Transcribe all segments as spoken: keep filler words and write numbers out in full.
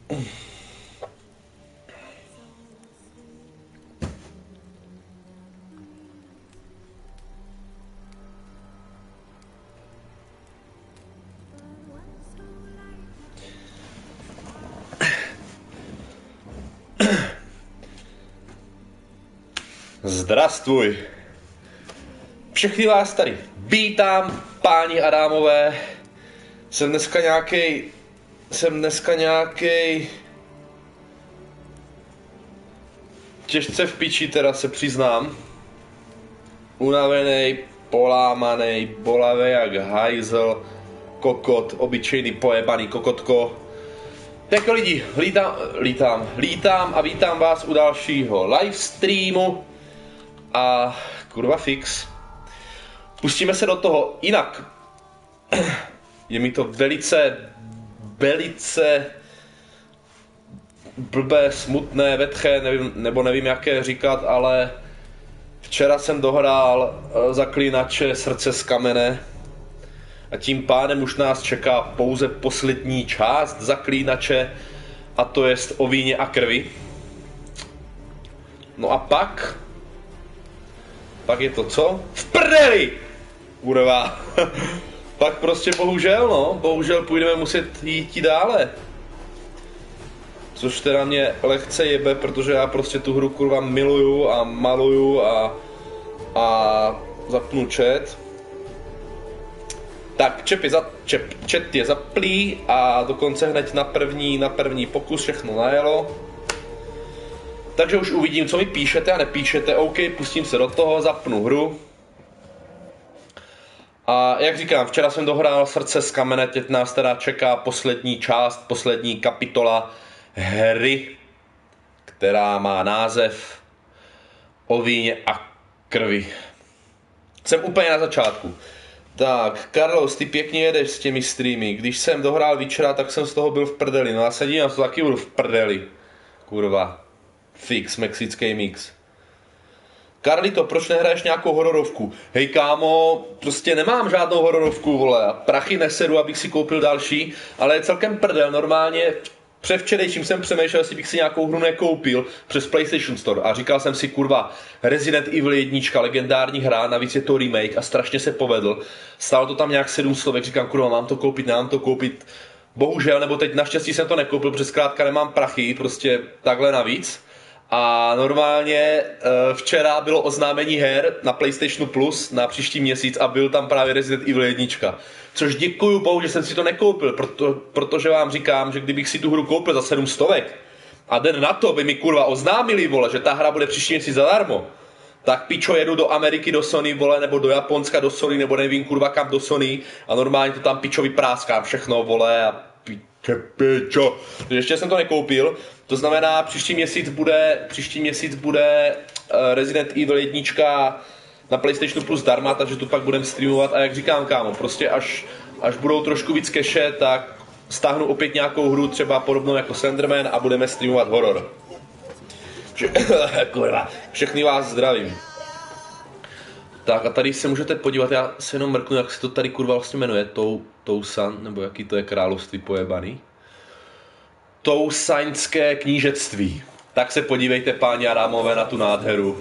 Zdrastvuj. Všechny vás tady vítám, páni a dámové. Jsem dneska nějakej... Jsem dneska nějakej... Těžce v piči, teda se přiznám. Unavenej, polámanej, bolavej jak hajzl, kokot, obyčejný pojebaný kokotko. Tak lidi, lítám, lítám, lítám a vítám vás u dalšího livestreamu. A kurva fix. Pustíme se do toho. Jinak je mi to velice, velice blbé, smutné, vetché, nevím, nebo nevím jaké říkat, ale včera jsem dohrál Zaklínače Srdce z kamene a tím pádem už nás čeká pouze poslední část Zaklínače, a to jest o víně a krvi. No a pak Pak je to co? V prdeli! Kurva. Pak prostě bohužel, no. Bohužel půjdeme muset jít dále. Což teda mě lehce jebe, protože já prostě tu hru kurva miluju a maluju a, a zapnu chat. Tak, čep je za, čep, chat je zaplý a dokonce hned na první, na první pokus všechno najelo. Takže už uvidím, co mi píšete a nepíšete. OK, pustím se do toho, zapnu hru. A jak říkám, včera jsem dohrál Srdce z kamene, teď nás teda čeká poslední část, poslední kapitola hry, která má název O víně a krvi. Jsem úplně na začátku. Tak, Carlos, ty pěkně jedeš s těmi streamy. Když jsem dohrál včera, tak jsem z toho byl v prdeli. No a se dívám, to taky budu v prdeli. Kurva. Fix, mexický mix. Carlito, proč nehraješ nějakou hororovku? Hej kámo, prostě nemám žádnou hororovku, vole. Prachy nesedu, abych si koupil další, ale je celkem prdel. Normálně převčerejším jsem přemýšlel, jestli bych si nějakou hru nekoupil přes PlayStation Store. A říkal jsem si, kurva, Resident Evil jedna, legendární hra, navíc je to remake a strašně se povedl. Stálo to tam nějak sedm stovek, říkám, kurva, mám to koupit, nemám to koupit. Bohužel, nebo teď naštěstí jsem to nekoupil, protože zkrátka nemám prachy, prostě takhle navíc. A normálně včera bylo oznámení her na PlayStationu Plus na příští měsíc a byl tam právě Resident Evil jedna. Což děkuju bohu, že jsem si to nekoupil, proto, protože vám říkám, že kdybych si tu hru koupil za sedm stovek a den na to by mi kurva oznámili, vole, že ta hra bude příští měsíc zadarmo, tak pičo, jedu do Ameriky do Sony, vole, nebo do Japonska do Sony, nebo nevím kurva kam do Sony a normálně to tam pičo vypráskám všechno, vole, a pičo. Takže ještě jsem to nekoupil, to znamená příští měsíc bude, příští měsíc bude Resident Evil jedna na PlayStationu Plus zdarma, takže tu pak budeme streamovat a jak říkám kámo, prostě až, až budou trošku víc keše, tak stáhnu opět nějakou hru třeba podobnou jako Slenderman a budeme streamovat horor. Kurva, všechny vás zdravím. Tak a tady se můžete podívat, já se jenom mrknu, jak se to tady kurva vlastně jmenuje, Tou, Tousan, nebo jaký to je království pojebaný. Tousaňské knížectví. Tak se podívejte, páni a dámové, na tu nádheru.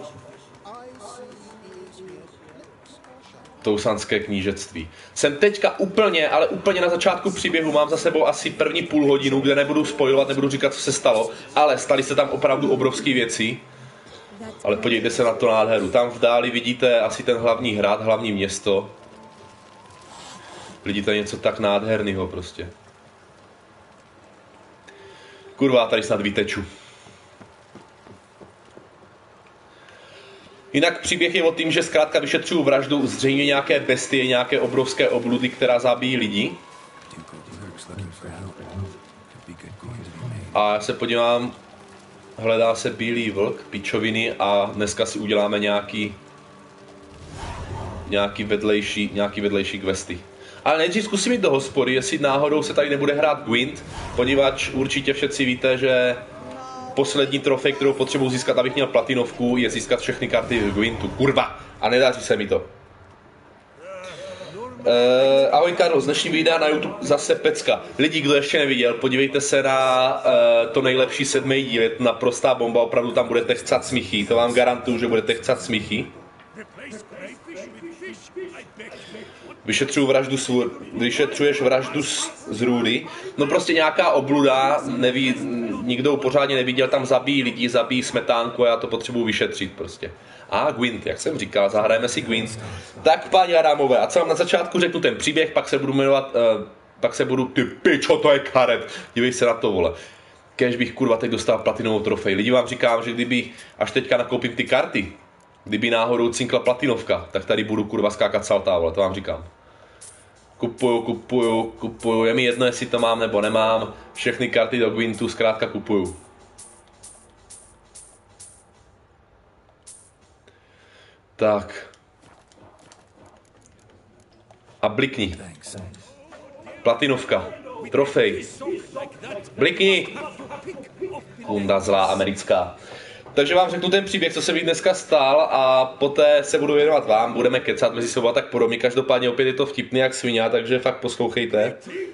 Tousanské knížectví. Jsem teďka úplně, ale úplně na začátku příběhu, mám za sebou asi první půl hodinu, kde nebudu spoilovat, nebudu říkat, co se stalo, ale staly se tam opravdu obrovské věci. Ale podívejte se na to nádheru. Tam v dáli vidíte asi ten hlavní hrad, hlavní město. Vidíte něco tak nádherného prostě. Kurva, tady snad vyteču. Jinak příběh je o tím, že zkrátka vyšetřuju vraždu zřejmě nějaké bestie, nějaké obrovské obludy, která zabíjí lidi. A já se podívám, hledá se bílý vlk, pičoviny a dneska si uděláme nějaký nějaký vedlejší, nějaký vedlejší questy. Ale nejdřív zkusím jít do hospody, jestli náhodou se tady nebude hrát Gwent, poněvadž určitě všetci víte, že poslední trofej, kterou potřebuji získat, abych měl platinovku, je získat všechny karty v Gwentu. Kurva! A nedaří se mi to. Uh, ahoj Karlo, z dnešní videa na YouTube zase pecka. Lidi, kdo ještě neviděl, podívejte se na uh, to nejlepší sedmý díl, je to naprostá bomba, opravdu tam budete chcát smíchy, to vám garantuju, že budete chcát smíchy. Vyšetřuju vraždu svůr, vyšetřuješ vraždu z, z Rudy. No prostě nějaká obluda, neví, nikdo pořádně neviděl, tam zabíjí lidi, zabíjí smetánku a já to potřebuji vyšetřit prostě. A Gwent, jak jsem říkal, zahrajeme si Gwent. Tak páni Adámové, a co vám na začátku řeknu ten příběh, pak se budu jmenovat, uh, pak se budu, ty pičo, to je karet, dívej se na to, vole. Kéž bych kurva teď dostal platinovou trofej. Lidi vám říkám, že kdyby, až teďka nakoupím ty karty, kdyby náhodou cinkla platinovka, tak tady budu kurva skákat salta, vole, to vám říkám. Kupuju, kupuju, kupuju, je mi jedno, jestli to mám nebo nemám, všechny karty do Gwentu zkrátka kupuju. Tak. A blikni. Platinovka. Trofej. Blikni. Kunda zlá americká. Takže vám řeknu ten příběh, co se mi dneska stal a poté se budu věnovat vám, budeme kecat mezi sebou a tak podobně. Každopádně opět je to vtipný jak svině, takže fakt poslouchejte.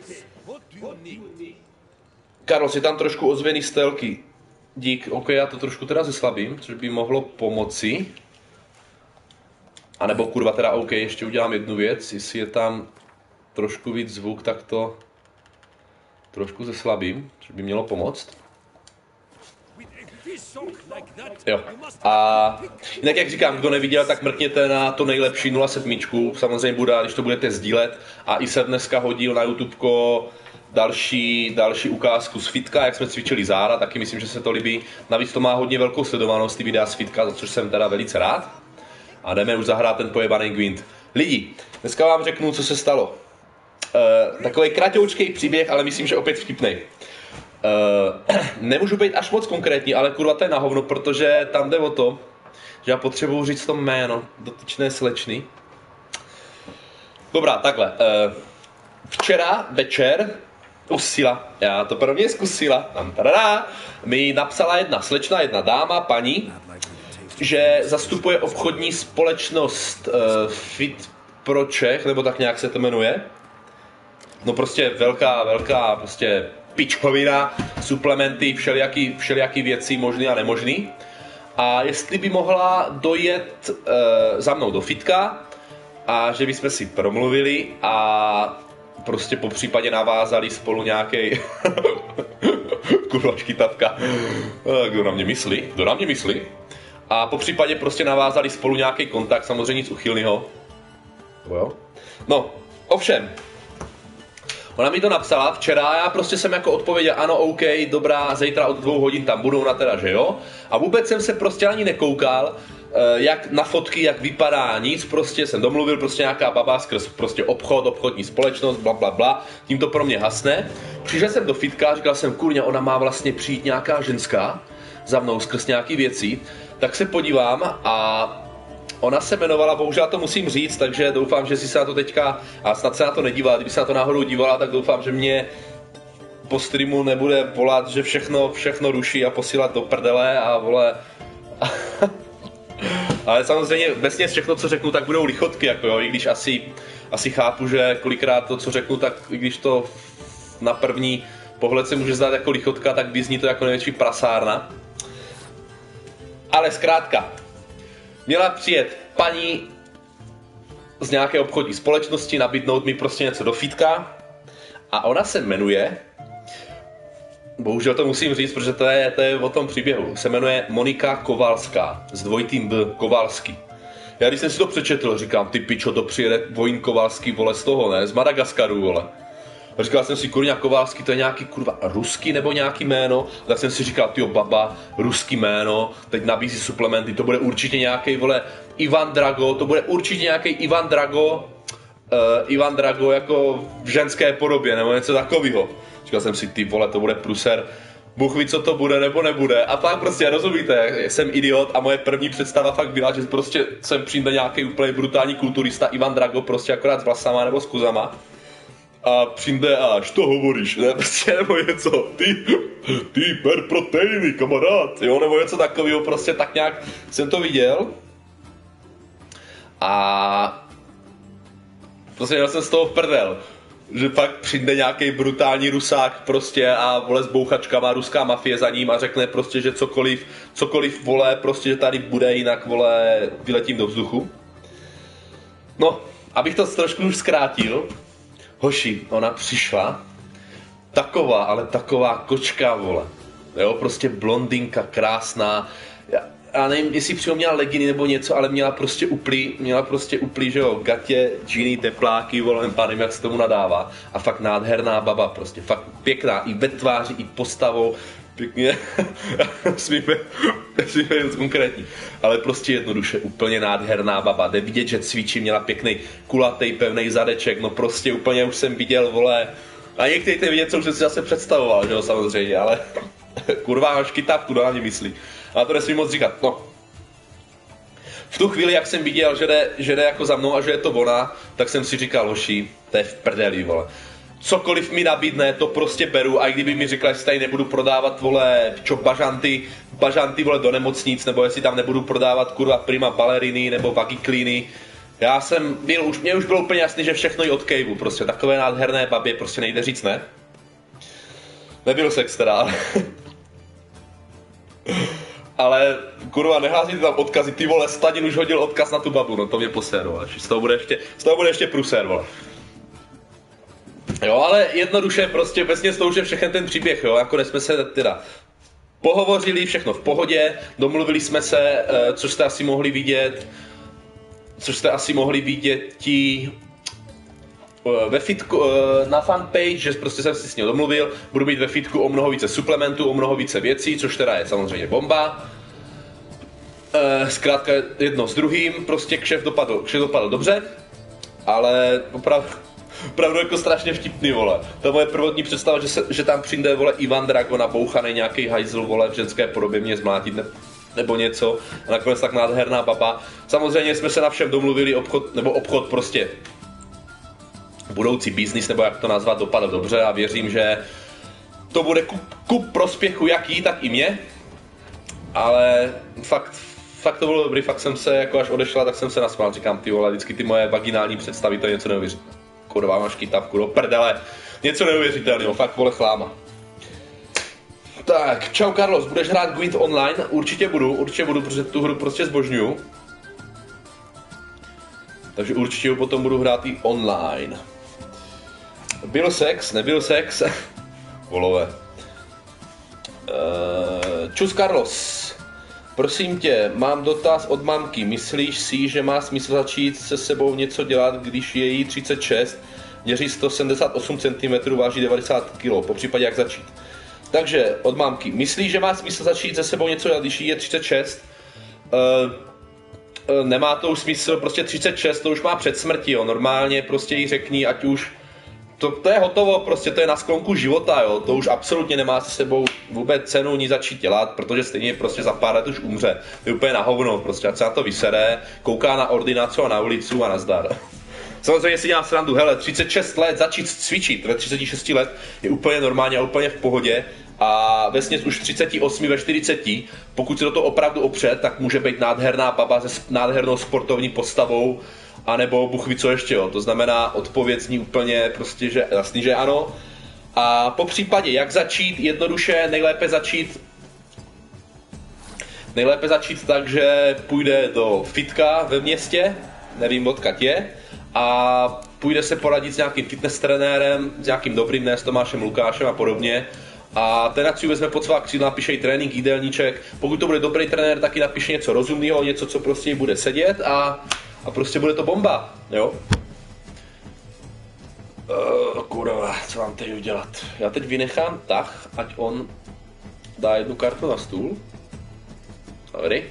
Karol, je tam trošku ozvěný stelky. Dík, ok, já to trošku teda zeslabím, což by mohlo pomoci. A nebo kurva teda ok, ještě udělám jednu věc, jestli je tam trošku víc zvuk, tak to trošku zeslabím, což by mělo pomoct. Jo. A jinak jak říkám, kdo neviděl, tak mrkněte na to nejlepší nula sedm. Samozřejmě bude, když to budete sdílet. A i se dneska hodil na YouTubeko další, další ukázku z fitka, jak jsme cvičili zára, taky myslím, že se to líbí. Navíc to má hodně velkou sledovanost, ty videa z fitka, za což jsem teda velice rád. A jdeme už zahrát ten pojebaný Gwent. Lidi, dneska vám řeknu, co se stalo. E, takový kratoučký příběh, ale myslím, že opět vtipnej. Uh, nemůžu být až moc konkrétní, ale kurva to je na hovno, protože tam jde o to, že já potřebuji říct to jméno dotyčné slečny. Dobrá, takhle. Uh, včera večer usila, já to prvně zkusila, tam tadadá, mi napsala jedna slečna, jedna dáma, paní, že zastupuje obchodní společnost uh, Fit pro Čech, nebo tak nějak se to jmenuje. No prostě velká, velká, prostě pičovina, suplementy, všelijaký, všelijaký věci možný a nemožný. A jestli by mohla dojet e, za mnou do fitka a že bychom si promluvili a prostě po případě navázali spolu nějaký kurva škytatka. Kdo na mě myslí? Kdo na mě myslí? A po případě prostě navázali spolu nějaký kontakt, samozřejmě nic uchylného. No, ovšem, ona mi to napsala včera a já prostě jsem jako odpověděl, ano, OK, dobrá, zítra od dvou hodin tam budou, na teda, že jo. A vůbec jsem se prostě ani nekoukal, jak na fotky, jak vypadá, nic, prostě jsem domluvil, prostě nějaká baba skrz prostě obchod, obchodní společnost, bla, bla, bla, tím to pro mě hasne. Přišel jsem do fitka, říkal jsem, kurně, ona má vlastně přijít nějaká ženská za mnou skrz nějaký věci, tak se podívám a ona se jmenovala, bohužel to musím říct, takže doufám, že si se na to teďka, a snad se na to nedívá, kdyby se na to náhodou dívala, tak doufám, že mě po streamu nebude volat, že všechno, všechno ruší a posílat do prdele a vole. Ale samozřejmě vesně všechno, co řeknu, tak budou lichotky, jako jo, i když asi, asi chápu, že kolikrát to, co řeknu, tak i když to na první pohled se může zdát jako lichotka, tak by zní to jako největší prasárna. Ale zkrátka, měla přijet paní z nějaké obchodní společnosti, nabídnout mi prostě něco do fitka a ona se jmenuje, bohužel to musím říct, protože to je, to je o tom příběhu, se jmenuje Monika Kovalská, s dvojitým B, Kovalský. Já když jsem si to přečetl, říkám, ty pičo, to přijede Vojin Kovalský, vole, z toho, ne, z Madagaskaru, vole. A říkal jsem si, kurňa Kovalský, to je nějaký kurva ruský nebo nějaký jméno, tak jsem si říkal, tyjo baba, ruský jméno, teď nabízí suplementy, to bude určitě nějaký, vole, Ivan Drago, to bude určitě nějaký Ivan Drago, uh, Ivan Drago jako v ženské podobě, nebo něco takového. Říkal jsem si, ty vole, to bude pruser, Bůh ví, co to bude nebo nebude. A pak prostě, rozumíte, jsem idiot a moje první představa fakt byla, že prostě sem přijde nějaký úplně brutální kulturista Ivan Drago, prostě akorát s vlasama nebo s kuzama. A přijde až to hovoríš, ne, prostě, nebo něco, ty, ty hyperproteiny, kamarád, jo, nebo něco takového, prostě tak nějak jsem to viděl. A prostě měl jsem z toho prdel. Že pak přijde nějaký brutální Rusák prostě a vole s bouchačkama, ruská mafie za ním a řekne prostě, že cokoliv, cokoliv vole, prostě, že tady bude, jinak vole, vyletím do vzduchu. No, abych to trošku už zkrátil, hoši, ona přišla, taková, ale taková kočka, vole, jo, prostě blondýnka, krásná, já, já nevím, jestli přímo měla leginy nebo něco, ale měla prostě uplý, měla prostě uplý, že jo, gatě, džíny, tepláky, vole, nevím, jak se tomu nadává, a fakt nádherná baba, prostě, fakt pěkná, i ve tváři, i postavou, pěkně, smíme, smíme něco konkrétní, ale prostě jednoduše úplně nádherná baba, jde vidět, že cvičí, měla pěkný kulatý, pevný zadeček, no prostě úplně už jsem viděl, vole, a některý vidět, co už jsem si zase představoval, že jo, samozřejmě, ale kurva, až kytávku do mě myslí, a to nesmím moc říkat, no. V tu chvíli, jak jsem viděl, že jde, že jde jako za mnou a že je to ona, tak jsem si říkal, hoši, to je v prdeli, vole. Cokoliv mi nabídne, to prostě beru, a i kdyby mi řekla, jestli tady nebudu prodávat, vole, čo, bažanty, bažanty, vole, do nemocnic, nebo jestli tam nebudu prodávat, kurva, prima baleriny, nebo vagiklíny. Já jsem byl, už, mě už bylo úplně jasný, že všechno jí od kejvu, prostě takové nádherné babě prostě nejde říct ne. Nebyl sex teda, ale... ale kurva, neházíte tam odkazy, ty vole, Stadin už hodil odkaz na tu babu, no to mě poséru, ale z toho bude ještě, z toho bude ještě prusér, vole. Jo, ale jednoduše prostě vesně to už je všechny ten příběh, jo, jako jsme se teda pohovořili, všechno v pohodě, domluvili jsme se, což jste asi mohli vidět, což jste asi mohli vidět ti ve fitku, na fanpage, že prostě jsem si s ním domluvil, budu mít ve fitku o mnoho více suplementů, o mnoho více věcí, což teda je samozřejmě bomba. Zkrátka jedno s druhým, prostě kšef dopadl, kšef dopadl dobře, ale opravdu, opravdu jako strašně vtipný, vole. To je moje prvotní představa, že, se, že tam přijde, vole, Ivan Drago nabouchaný nějaký hajzl, vole, v ženské podobě mě zmlátit ne, nebo něco, a nakonec tak nádherná baba. Samozřejmě jsme se na všem domluvili, obchod, nebo obchod prostě budoucí biznis, nebo jak to nazvat, dopadl dobře a věřím, že to bude ku, ku prospěchu jak jí, tak i mě. Ale fakt, fakt to bylo dobrý, fakt jsem se, jako až odešla, tak jsem se nasmál, říkám, ty vole, vždycky ty moje vaginální představy, to je něco neuvěřitelného. Kurva, máš kytavku do prdele, něco neuvěřitelného, fakt vole chláma. Tak, čau Carlos, budeš hrát Gwent online? Určitě budu, určitě budu, protože tu hru prostě zbožňuju. Takže určitě potom budu hrát i online. Byl sex, nebyl sex? Volové. Uh, čus Carlos. Prosím tě, mám dotaz od mamky. Myslíš si, že má smysl začít se sebou něco dělat, když je jí třicet šest, měří sto sedmdesát osm centimetrů, váží devadesát kilogramů, po případě jak začít? Takže od mamky. Myslíš, že má smysl začít se sebou něco dělat, když jí je třicet šest? Uh, nemá to už smysl, prostě třicet šest, to už má před smrtí, jo. Normálně prostě jí řekni, ať už to, to je hotovo, prostě to je na sklonku života, jo. To už absolutně nemá se sebou vůbec cenu ní začít dělat, protože stejně prostě za pár let už umře. To je úplně na hovno, prostě ať se na to vysere, kouká na ordinaci a na ulicu a nazdar. Samozřejmě si dělám srandu, hele, třicet šest let začít cvičit ve třiceti šesti let je úplně normálně a úplně v pohodě. A vesměs už v třiceti osmi, ve čtyřiceti, pokud se do toho opravdu opře, tak může být nádherná baba se nádhernou sportovní postavou, anebo Bůh ví co ještě, jo. To znamená, odpověď zní úplně prostě, že jasný, že ano. A po případě, jak začít, jednoduše nejlépe začít nejlépe začít tak, že půjde do fitka ve městě, nevím odkud je, a půjde se poradit s nějakým fitness trenérem, s nějakým dobrým, ne s Tomášem Lukášem a podobně. A ten ať si vezme pod svá křídla, napíše jí trénink, jídelníček. Pokud to bude dobrý trenér, taky napíše něco rozumného, něco, co prostě jí bude sedět a, a prostě bude to bomba, jo? Uh, kurva, co mám teď udělat? Já teď vynechám tah, ať on dá jednu kartu na stůl. Dobrý.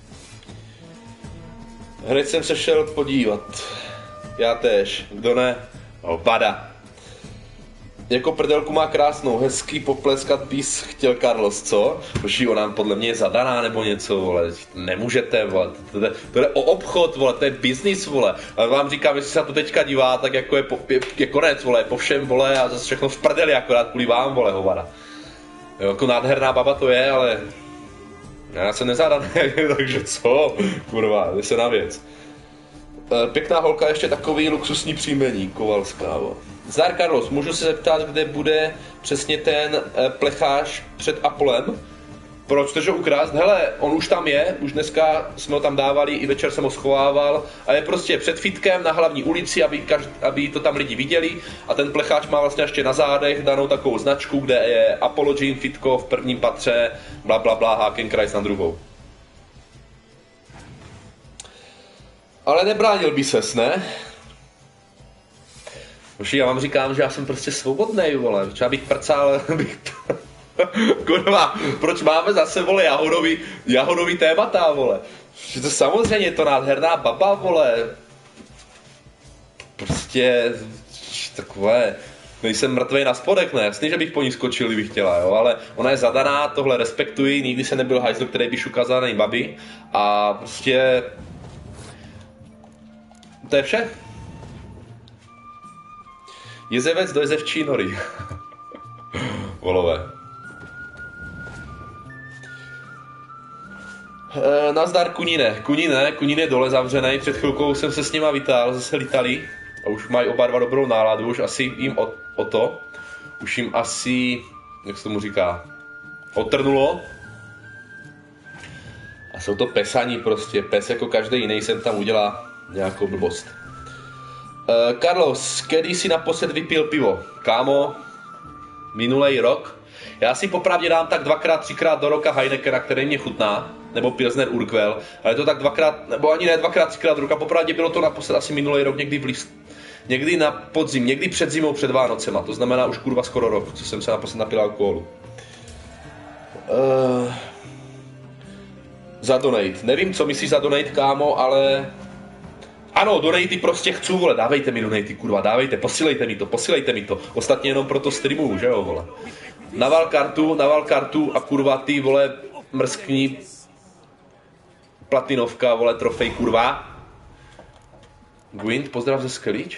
Hned jsem se šel podívat. Já též, kdo ne? Hovada. Jako prdelku má krásnou, hezký popleskat bys chtěl Carlos, co? Boží, ona podle mě je zadaná nebo něco, vole, nemůžete, vole, to je, to je o obchod, vole, to je business, vole, ale vám říkám, jestli se na to teďka dívá, tak jako je, po, je, je konec, vole, po všem, vole, a zase všechno v prdeli, akorát kvůli vám, vole, hovada. Jo, jako nádherná baba to je, ale já jsem nezadaný, takže co, kurva, jde se na věc. Pěkná holka, ještě takový luxusní příjmení, Kovalská. Jo. Zdar Carlos, můžu se zeptat, kde bude přesně ten plechář před Apolem? Proč chceš ho ukrást? Hele, on už tam je, už dneska jsme ho tam dávali, i večer jsem ho schovával a je prostě před fitkem na hlavní ulici, aby, každ- aby to tam lidi viděli a ten plecháč má vlastně ještě na zádech danou takovou značku, kde je Apollo Gym fitko v prvním patře, bla bla bla, Hakenkreis na druhou. Ale nebránil by ses, ne? Boži, já vám říkám, že já jsem prostě svobodnej, vole, třeba bych prcal, bych... Kurva, proč máme zase, vole, jahodový, jahodový témata, vole? Že to samozřejmě je to nádherná baba, vole. Prostě takové, nejsem mrtvej na spodek, ne? Jasný, že bych po ní skočil, kdybych chtěla, jo? Ale ona je zadaná, tohle respektuji, nikdy se nebyl hajzl, který by šukal zadaný babi. A prostě... To je vše. Jezevec do jezevčí nory. Volové. E, nazdar Kunine. Kunine, Kunin je dole zavřený. Před chvilkou jsem se s nima vytáhl, zase lítali. A už mají oba dva dobrou náladu, už asi jim o, o to. Už jim asi, jak se tomu říká, otrnulo. A jsou to pesaní prostě. Pes jako každý jiný sem tam udělá nějakou blbost. E, Carlos, kedy jsi naposled vypil pivo? Kámo, minulej rok. Já si popravdě dám tak dvakrát, třikrát do roka Heinekena, který mě chutná, nebo Pilsner Urquell, ale to tak dvakrát, nebo ani ne dvakrát, třikrát do roka, popravdě bylo to naposled asi minulý rok, někdy v list, někdy na podzim, někdy před zimou, před Vánocema, to znamená už kurva skoro rok, co jsem se naposled napil alkoholu. Uh, za donate, nevím, co myslíš za donate, kámo, ale... Ano, donaty prostě chci, vole, dávejte mi donaty, kurva, dávejte, posílejte mi to, posílejte mi to. Ostatně jenom proto streamuju, že jo, vole. Naval kartu, naval kartu a kurva ty, vole, mrskní platinovka, vole, trofej, kurva. Gwent, pozdrav ze Skelič.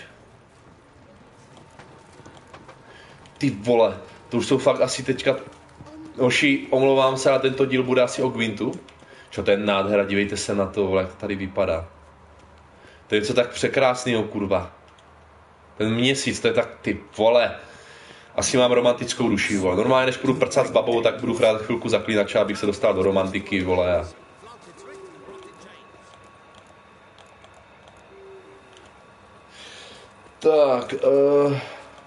Ty vole, to už jsou fakt asi teďka... Hoši, omlouvám se, a tento díl bude asi o Gwentu. Čo, to je nádhera, dívejte se na to, vole, jak tady vypadá. To je něco tak překrásného, kurva. Ten měsíc, to je tak, ty vole. Asi mám romantickou duši, vole. Normálně, než budu prcat s babou, tak budu hrát chvilku zaklínače, abych se dostal do romantiky, vole. A... Tak, uh...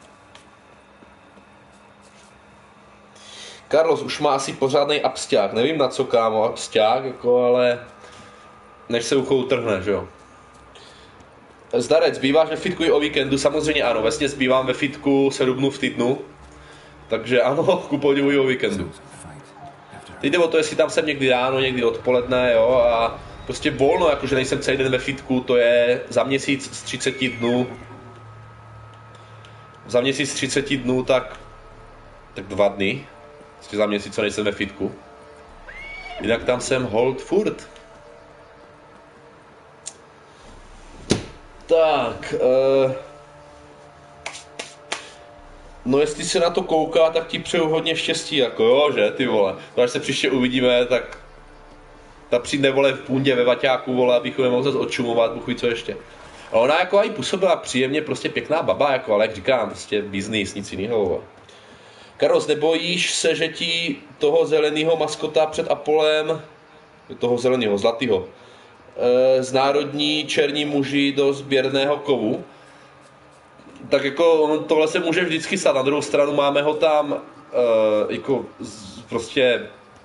Carlos už má asi pořádnej absťák. Nevím na co, kámo, absťák, jako, ale... Než se ucho utrhne, že jo. Zdarec, býváš ve fitku i o víkendu? Samozřejmě ano, vesně zbývám ve fitku sedm dnů v týdnu. Takže ano, ku podivu i o víkendu. Teď jde o to, jestli tam jsem někdy ráno, někdy odpoledne, jo, a prostě volno, jakože nejsem celý den ve fitku, to je za měsíc z třiceti dnů. Za měsíc z třiceti dnů, tak, tak dva dny. Prostě za měsíc, co nejsem ve fitku. Jinak tam jsem hold furt. Tak, uh, no jestli se na to kouká, tak ti přeju hodně štěstí, jako jo, že, ty vole. No až se příště uvidíme, tak ta přijde, vole, v půndě ve vaťáku, vole, abychom je mohli zase odčumovat, buchuj co ještě. A ona jako i působila příjemně, prostě pěkná baba, jako, ale jak říkám, prostě business, nic jiného, vole. Carlos, nebojíš se, že ti toho zeleného maskota před Apolem, toho zeleného, zlatého, z národní černí muži do sběrného kovu, tak jako tohle se může vždycky stát. Na druhou stranu máme ho tam uh, jako z, prostě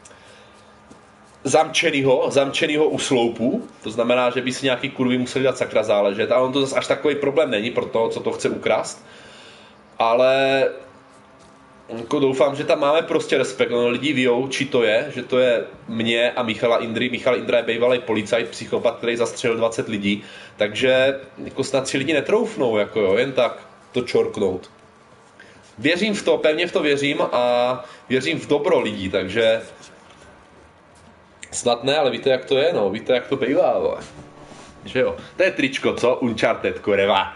zamčenýho, zamčenýho u sloupu, to znamená, že by si nějaký kurvy museli dát sakra záležet, a on to zase až takový problém není pro to, co to chce ukrást, ale jako doufám, že tam máme prostě respekt, no, lidi víjou, či to je, že to je mě a Michala Indry. Michal Indra je bývalý policajt, psychopat, který zastřelil dvacet lidí, takže jako snad si lidi netroufnou, jako jo, jen tak to čorknout. Věřím v to, pevně v to věřím a věřím v dobro lidí, takže snad ne, ale víte, jak to je, no, víte, jak to bývá, vole. Že jo, to je tričko, co? Uncharted, kurva.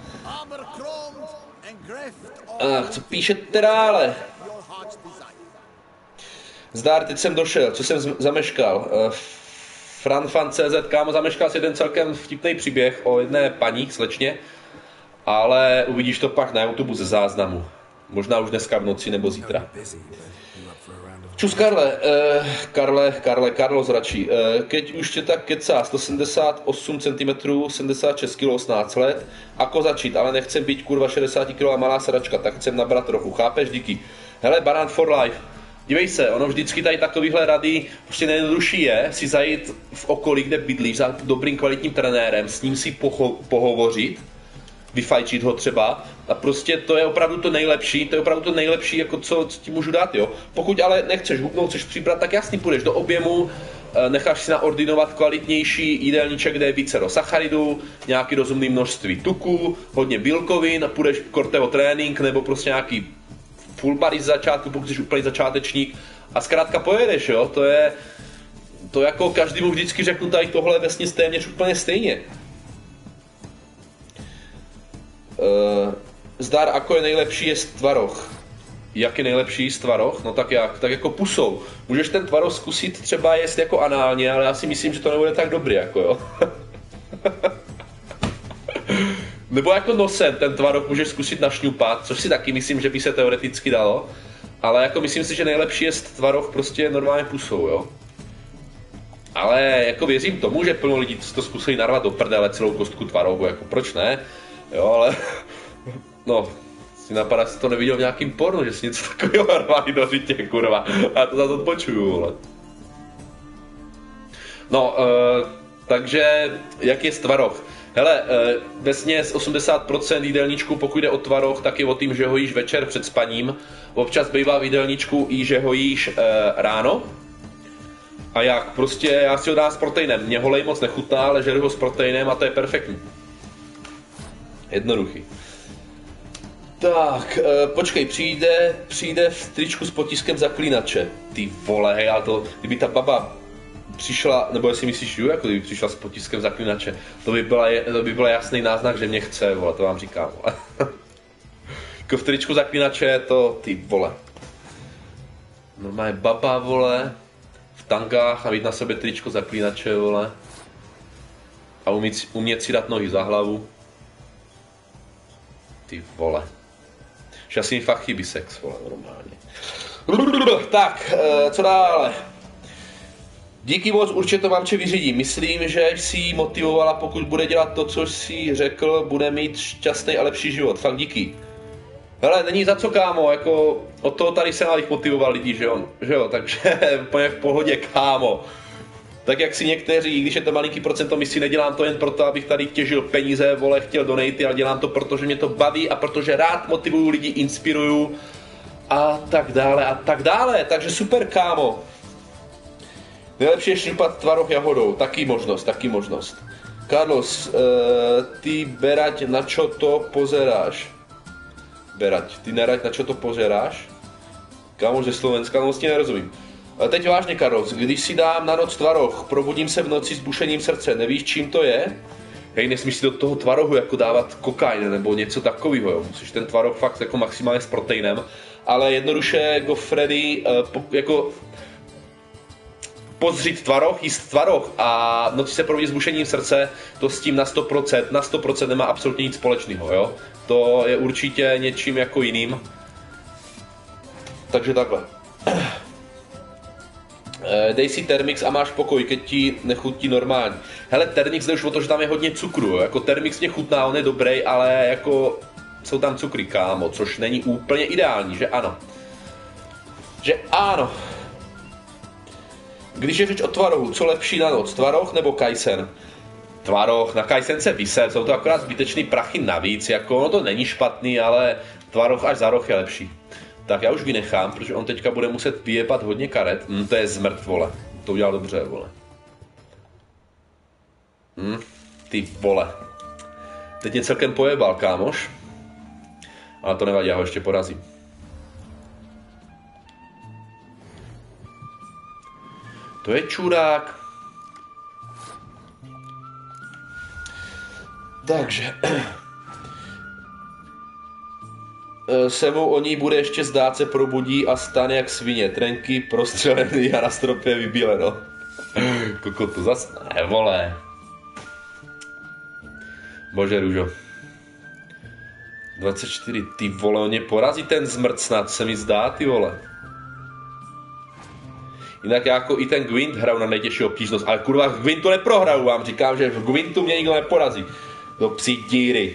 Ach, co píšete dále? Zdár, teď jsem došel, co jsem zameškal? Franfan tečka cé zet, kámo, zameškal si jeden celkem vtipný příběh o jedné paní, slečně, ale uvidíš to pak na YouTube ze záznamu. Možná už dneska v noci nebo zítra. Čus Karle, eh, Karle, Karle, Karlo zračí. Eh, keď už tě tak kecá, sto sedmdesát osm centimetrů, sedmdesát šest kilogramů, osmnáct let, ako začít, ale nechcem být kurva šedesát kilogramů malá sračka, tak chcem nabrat trochu, chápeš, díky. Hele, Baran for life, dívej se, ono vždycky tady takovýhle rady, prostě nejjednodušší je si zajít v okolí, kde bydlíš, za dobrým kvalitním trenérem, s ním si poho- pohovořit, vyfajčit ho třeba a prostě to je opravdu to nejlepší, to je opravdu to nejlepší, jako co, co ti můžu dát, jo. Pokud ale nechceš hubnout, chceš přibrat, tak jasně půjdeš do objemu, necháš si naordinovat kvalitnější jídelníček, kde je více sacharidů, nějaký rozumný množství tuku, hodně bílkovin, půjdeš korteo trénink nebo prostě nějaký full body z začátku, pokud jsi úplný začátečník a zkrátka pojedeš, jo, to je, to jako každému vždycky řeknu tady tohle vesměs téměř úplně stejně. Uh, zdar, ako je nejlepší jest tvaroh. Jak je nejlepší jíst tvaroh? No tak jak? Tak jako pusou. Můžeš ten tvaroh zkusit třeba jíst jako análně, ale já si myslím, že to nebude tak dobrý, jako jo. Nebo jako nosem ten tvaroh můžeš zkusit našňupat, což si taky myslím, že by se teoreticky dalo. Ale jako myslím si, že nejlepší jest tvaroh prostě normálně pusou, jo. Ale jako věřím tomu, že plno lidí to zkusí narvat do prdele celou kostku tvarohu, jako proč ne? Jo, ale no, si napadá, že to neviděl v nějakým pornu, že si něco takového narvali do řitě, kurva. A já to zase odpočuju, vole. No, uh, takže jak je tvaroh? Hele, uh, vesměs osmdesát procent jídelníčku, pokud jde o tvaroh, tak je o tím, že ho jíš večer před spaním. Občas bývá v jídelníčku i že ho jíš uh, ráno. A jak? Prostě já si ho dám s proteinem. Mě holej moc nechutná, ale žeru ho s proteinem a to je perfektní. Jednoduchý. Tak, e, počkej, přijde, přijde v tričku s potiskem zaklínače. Ty vole, hej, ale to, kdyby ta baba přišla, nebo jestli myslíš, jo, jako kdyby přišla s potiskem zaklínače, to by byla, to by byla jasný náznak, že mě chce, vole, to vám říkám, vole. Jako v tričku zaklínače, to, ty vole. Normálně baba, vole, v tangách a mít na sobě tričko zaklínače, vole. A umět, umět si dát nohy za hlavu. Ty vole. Že asi mi fakt chybí sex, vole, normálně. Tak, co dále? Díky moc, určitě to mamče vyřídím. Myslím, že si ji motivovala, pokud bude dělat to, co jsi řekl, bude mít šťastný a lepší život. Fakt díky. Hele, není za co, kámo, jako od toho tady jsem ale motivoval lidi, že jo, že jo, takže úplně v pohodě, kámo. Tak jak si někteří, i když je to malinký procento, my si nedělám to jen proto, abych tady těžil peníze, vole, chtěl donaty, ale dělám to, protože mě to baví a protože rád motivuju lidi, inspiruju a tak dále a tak dále. Takže super, kámo. Nejlepší je šňupat tvaroh jahodou, taky možnost, taky možnost. Carlos, uh, ty berať, na čo to pozeráš? Berať, ty nerať, na čo to pozeráš? Kámo, že Slovenska, no vlastně nerozumím. Teď vážně, Carlos, když si dám na noc tvaroh, probudím se v noci s bušením srdce, nevíš, čím to je? Hej, nesmíš si do toho tvarohu jako dávat kokain nebo něco takového, jo. Musíš ten tvaroh fakt jako maximálně s proteinem, ale jednoduše, Goffredy, jako pozřít tvaroh, jíst tvaroh a v noci se probudit s bušením srdce, to s tím na sto procent, na sto procent nemá absolutně nic společného, jo. To je určitě něčím jako jiným. Takže takhle. Dej si Termix a máš pokoj, keď ti nechutí normálně. Hele, Termix jde už o to, že tam je hodně cukru, jo. Jako Termix mě chutná, on je dobrý, ale jako jsou tam cukry, kámo, což není úplně ideální, že ano. Že ano. Když je řeč o tvarohu, co lepší na noc, tvaroh nebo kajsen? Tvaroh, na kajsen se vyser, jsou to akorát zbytečný prachy navíc, jako no to není špatný, ale tvaroh až za roh je lepší. Tak já už vynechám, protože on teďka bude muset vyjebat hodně karet. Hm, to je zmrt, vole. To udělal dobře, vole. Hm, ty vole. Teď mě celkem pojebal, kámoš. Ale to nevadí, já ho ještě porazím. To je čurák. Takže... Se mu o ní bude ještě zdát, se probudí a stane jak svině. Trenky prostřelený a na stropě vybíleno. Kokotu zas ne, vole. Bože, Růžo. dvacet čtyři, ty vole, on mě porazí ten zmrt snad, se mi zdá, ty vole. Jinak já jako i ten Gwent hraju na nejtěžší obtížnost, ale kurva v Gwentu neprohraju, vám říkám, že v Gwentu mě nikdo neporazí. Do psí díry.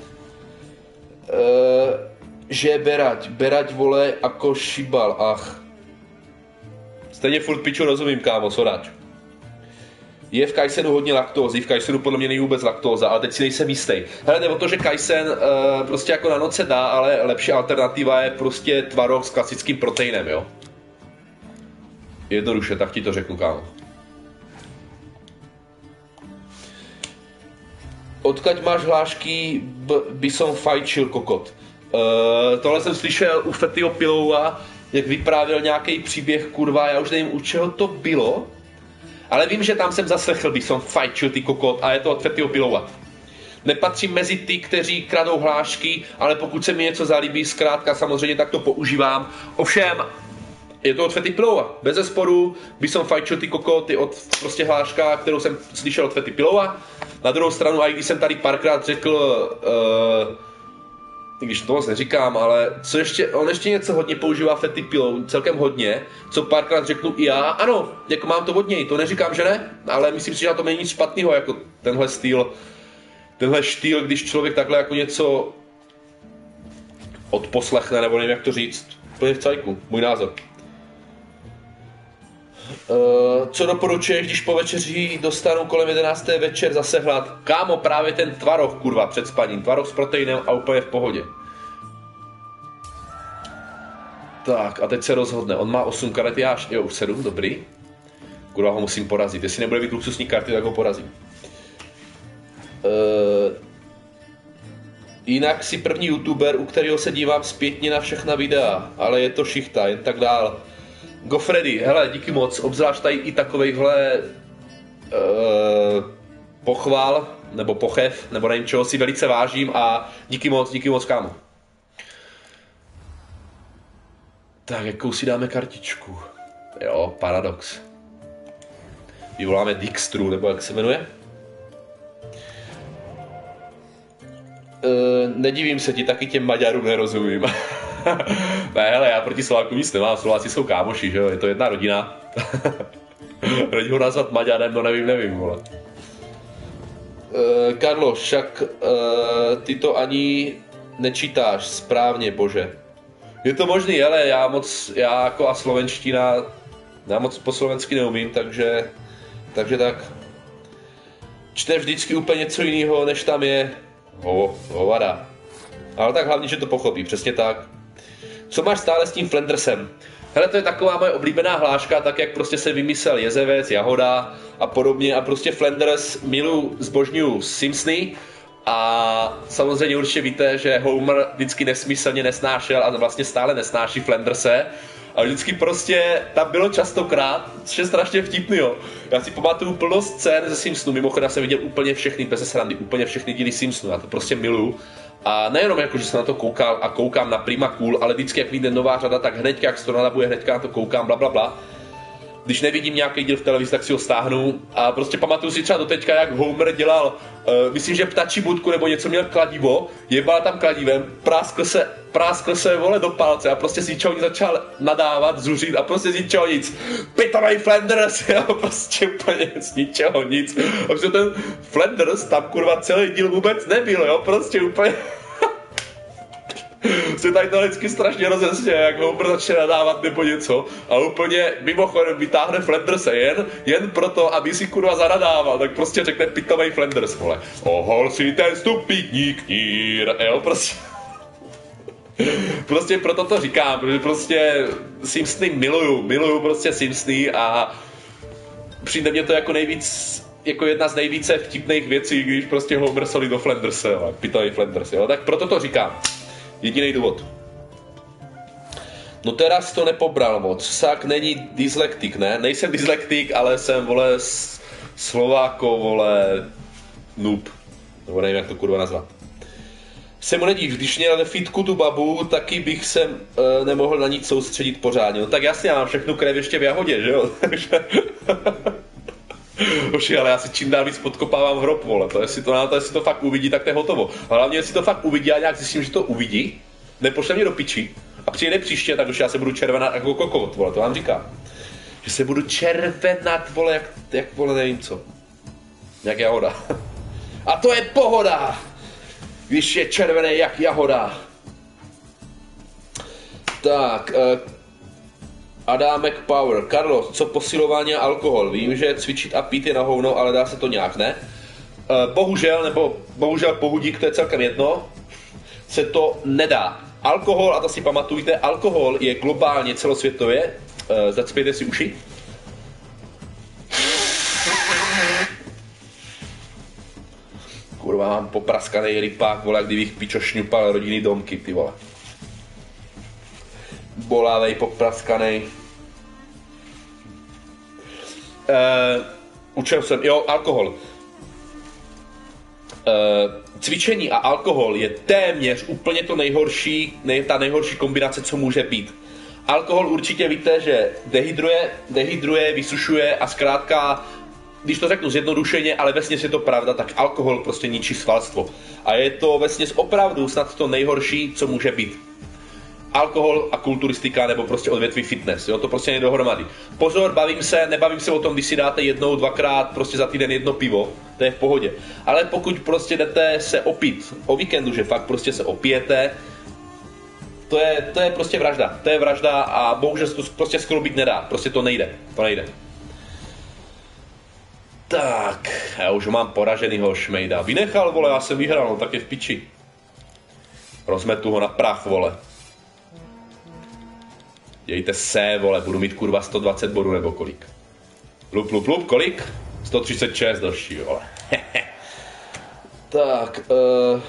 Uh, že berať, berať vole jako šibal, ach. Stejně furt piču rozumím, kámo, sorač. Je v Kaisenu hodně laktózy, v Kaisenu podle mě není vůbec laktóza, ale teď si nejsem jistý. Hele, jde o to, že Kaisen uh, prostě jako na noce dá, ale lepší alternativa je prostě tvaroh s klasickým proteinem, jo. Jednoduše, tak ti to řeknu, kámo. Odkaď máš hlášky, by som fajčil, kokot. Uh, tohle jsem slyšel u Fetyho Piloua, jak vyprávěl nějaký příběh, kurva, já už nevím, u čeho to bylo, ale vím, že tam jsem zaslechl, by som fajčil, ty kokot, a je to od Fetyho Piloua. Nepatřím mezi ty, kteří kradou hlášky, ale pokud se mi něco zalíbí, zkrátka samozřejmě tak to používám. Ovšem, je to od Fety Piloua. Bez zesporu by som fajčil ty kokoty od prostě hláška, kterou jsem slyšel od Fety Piloua. Na druhou stranu, a i když jsem tady párkrát řekl, uh, i když to moc neříkám, ale co ještě, on ještě něco hodně používá Fety Pilou, celkem hodně, co párkrát řeknu i já. Ano, jako mám to od něj, to neříkám, že ne, ale myslím si, že na to není nic špatného, jako tenhle styl, tenhle štýl, když člověk takhle jako něco odposlechne, nebo nevím, jak to říct, úplně v cajku, můj názor. Uh, co doporučuješ, když po večeři dostanu kolem jedenácté večer zase hlad? Kámo, právě ten tvaroh, kurva, před spaním. Tvaroh s proteinem a úplně v pohodě. Tak, a teď se rozhodne. On má osm karet, já až, jo, sedm, dobrý. Kurva, ho musím porazit. Jestli nebude mít luxusní karty, tak ho porazím. Uh, jinak si první youtuber, u kterého se dívám zpětně na všechna videa, ale je to šichta, jen tak dál. Gofredy, hele, díky moc, obzvlášť tady i takovejhle uh, pochval, nebo pochev, nebo nevím čeho, si velice vážím a díky moc, díky moc, kámo. Tak, jakou si dáme kartičku? Jo, Paradox. Vyvoláme Dijkstru, nebo jak se jmenuje? Uh, nedivím se ti, taky těm Maďarům nerozumím. Ne, hele, já proti Slovákům nic nemám, Slováci jsou kámoši, že jo, je to jedna rodina. Teď ho nazvat Maďarem, no nevím, nevím, vole. Uh, Karlo, však uh, ty to ani nečítáš správně, bože. Je to možný, ale já moc, já jako a slovenština, já moc po slovensky neumím, takže, takže tak. Čteš vždycky úplně něco jiného, než tam je. Ho, hovada. Ale tak hlavně, že to pochopí, přesně tak. Co máš stále s tím Flandersem? Hele, to je taková moje oblíbená hláška, tak jak prostě se vymyslel Jezevec, Jahoda a podobně a prostě Flanders miluju, zbožňuju Simpsony a samozřejmě určitě víte, že Homer vždycky nesmyslně nesnášel a vlastně stále nesnáší Flanderse a vždycky prostě tam bylo častokrát, což je strašně vtipný, jo. Já si pamatuju plno scén ze Simpsonů, mimochodem jsem viděl úplně všechny, bez srandy, úplně všechny díly Simpsonů, já to prostě miluju. A nejenom jako, že se na to koukal a koukám na Prima Cool, ale vždycky, jak vyjde nová řada, tak hned, jak se to nadabuje, hnedka na to koukám, bla, bla, bla. Když nevidím nějaký díl v televizi, tak si ho stáhnu a prostě pamatuju si třeba doteďka, jak Homer dělal, uh, myslím, že ptačí budku nebo něco, měl kladivo, jebal tam kladivem, práskl se, práskl se, vole, do palce a prostě z ničeho nic začal nadávat, zuřit a prostě z ničeho nic. Pitomej Flanders, jo, prostě úplně z ničeho nic. A prostě ten Flanders tam kurva celý díl vůbec nebyl, jo, prostě úplně... se tady to vždycky strašně rozesně, jak Homer začne nadávat nebo něco a úplně mimochodem vytáhne Flanderse jen, jen proto, aby si kurva zanadával, tak prostě řekne pitomej Flanders, vole. Ohol si ten stupidní knír, jo, prostě. Prostě proto to říkám, protože prostě Simpsony miluju, miluju prostě Simpsony a přijde mě to jako nejvíc, jako jedna z nejvíce vtipných věcí, když prostě Homer solí do Flanderse, jo, pitomej Flanders, jo, tak proto to říkám. Jediný důvod. No teraz to nepobral moc. Sak není dyslektik, ne? Nejsem dyslektik, ale jsem, vole, Slováko, vole, noob. Nebo nevím, jak to kurva nazvat. Se mu nedíš, když měl fitku tu babu, taky bych se e, nemohl na nic soustředit pořádně. No tak jasně, já mám všechnu krev ještě v jahodě, že jo? Oši, ale já si čím dál víc podkopávám hrob, vole. To jestli to, to, jestli to fakt uvidí, tak to je hotovo. A hlavně, jestli to fakt uvidí, já nějak zjistím, že to uvidí, nepošle mě do piči a přijde příště, tak už já se budu červenat jako kokot, vole, to vám říkám. Že se budu červenat, vole, jak, jak vole, nevím co. Jak jahoda. A to je pohoda, když je červený jak jahoda. Tak, uh, Adámek Power. Carlos, co posilování a alkohol? Vím, že cvičit a pít je na hovno, ale dá se to nějak, ne? Uh, bohužel, nebo bohužel pohudík, to je celkem jedno, se to nedá. Alkohol, a to si pamatujte, alkohol je globálně celosvětově, uh, zacpějte si uši. Kurva, mám popraskanej rypák, vole, jak kdybych pičo šňupal rodinný domky, ty vole. Bolávej, popraskanej. Uh, učil jsem, jo, alkohol. Uh, cvičení a alkohol je téměř úplně to nejhorší, nej, ta nejhorší kombinace, co může být. Alkohol určitě víte, že dehydruje, dehydruje, vysušuje a zkrátka, když to řeknu zjednodušeně, ale vesměs je to pravda, tak alkohol prostě ničí svalstvo. A je to vesměs opravdu snad to nejhorší, co může být. Alkohol a kulturistika nebo prostě odvětví fitness, jo, to prostě nejde dohromady. Pozor, bavím se, nebavím se o tom, když si dáte jednou, dvakrát, prostě za týden jedno pivo, to je v pohodě. Ale pokud prostě jdete se opít o víkendu, že fakt prostě se opijete, to je, to je prostě vražda, to je vražda a bohužel se to prostě skloubit nedá, prostě to nejde, to nejde. Tak, já už mám poraženýho šmejda, vynechal, vole, já jsem vyhrál, no tak je v piči. Rozmetu ho na prach, vole. Dějte se, vole, budu mít kurva sto dvacet bodů nebo kolik. Lup, lup, lup, kolik? sto třicet šest další, vole. Tak, uh...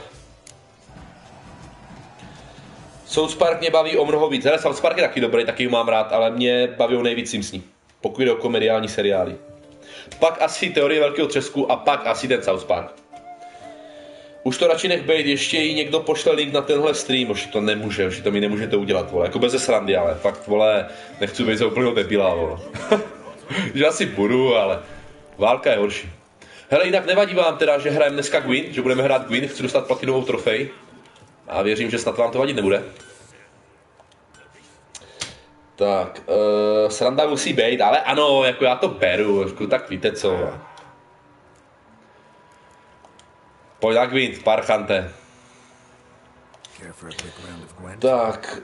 South Park mě baví o mnoho víc. Hele, South Park je taky dobrý, taky ho mám rád, ale mě baví nejvíc Simpsoni. Pokud jde o komediální seriály. Pak asi Teorie velkého třesku a pak asi ten South Park. Už to radši nech bejt, ještě jí někdo pošle link na tenhle stream, už to nemůže, už to mi nemůžete udělat, vole, jako bez srandy, ale fakt, vole, nechci být za úplného debila, vole. Že asi budu, ale válka je horší. Hele, jinak nevadí vám teda, že hrajeme dneska Gwyn, že budeme hrát Gwyn, chci dostat platinovou trofej. A věřím, že snad vám to vadit nebude. Tak, uh, sranda musí být, ale ano, jako já to beru, jako, tak víte co. Pojď na Gwyn, parchante. Tak.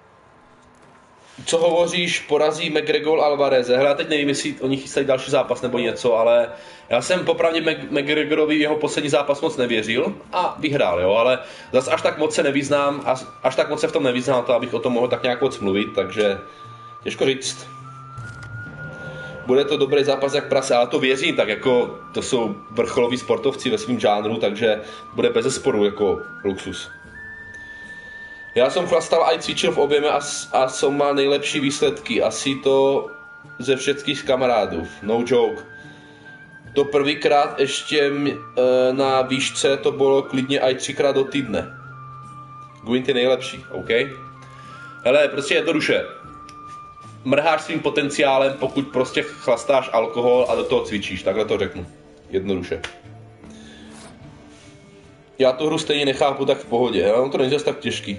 Co hovoříš, porazí McGregor Alvareze. Hele, já teď nevím, jestli oni chystají další zápas nebo něco, ale já jsem popravdě McGregorovi jeho poslední zápas moc nevěřil a vyhrál, jo, ale zas až tak moc se nevyznám, až, až tak moc se v tom nevyznám, to abych o tom mohl tak nějak moc mluvit, takže těžko říct. Bude to dobrý zápas jak prase, ale to věřím, tak jako to jsou vrcholoví sportovci ve svém žánru, takže bude bezesporu jako luxus. Já jsem chlastal a cvičil v objeme a, a jsem mal nejlepší výsledky. Asi to ze všetkých kamarádů. No joke. To prvýkrát ještě e, na výšce to bylo klidně aj třikrát do týdne. Gwyn je nejlepší, OK? Hele, prostě jednoduše. Mrháš svým potenciálem, pokud prostě chlastáš alkohol a do toho cvičíš. Takhle to řeknu. Jednoduše. Já tu hru stejně nechápu, tak v pohodě. Hele, on to není zase tak těžký.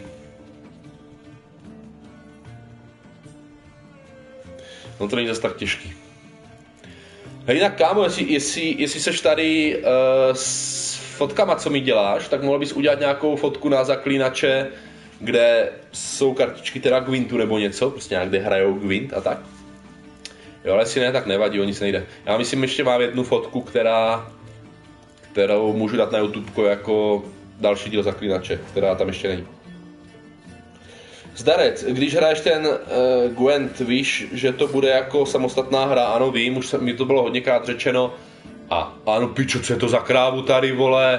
No to není zase tak těžký. Hej, jinak kámo, jestli, jestli, jestli seš tady uh, s fotkama, co mi děláš, tak mohl bys udělat nějakou fotku na zaklínače, kde jsou kartičky teda Gwyntu nebo něco, prostě nějak, kde hrajou Gwent a tak. Jo, ale jestli ne, tak nevadí, o nic nejde. Já myslím, ještě mám jednu fotku, která, kterou můžu dát na YouTube jako další díl zaklínače, která tam ještě není. Zdarec, když hraješ ten uh, Gwent, víš, že to bude jako samostatná hra, ano vím, už mi to bylo hodněkrát řečeno. A ano pičo, co je to za krávu tady, vole?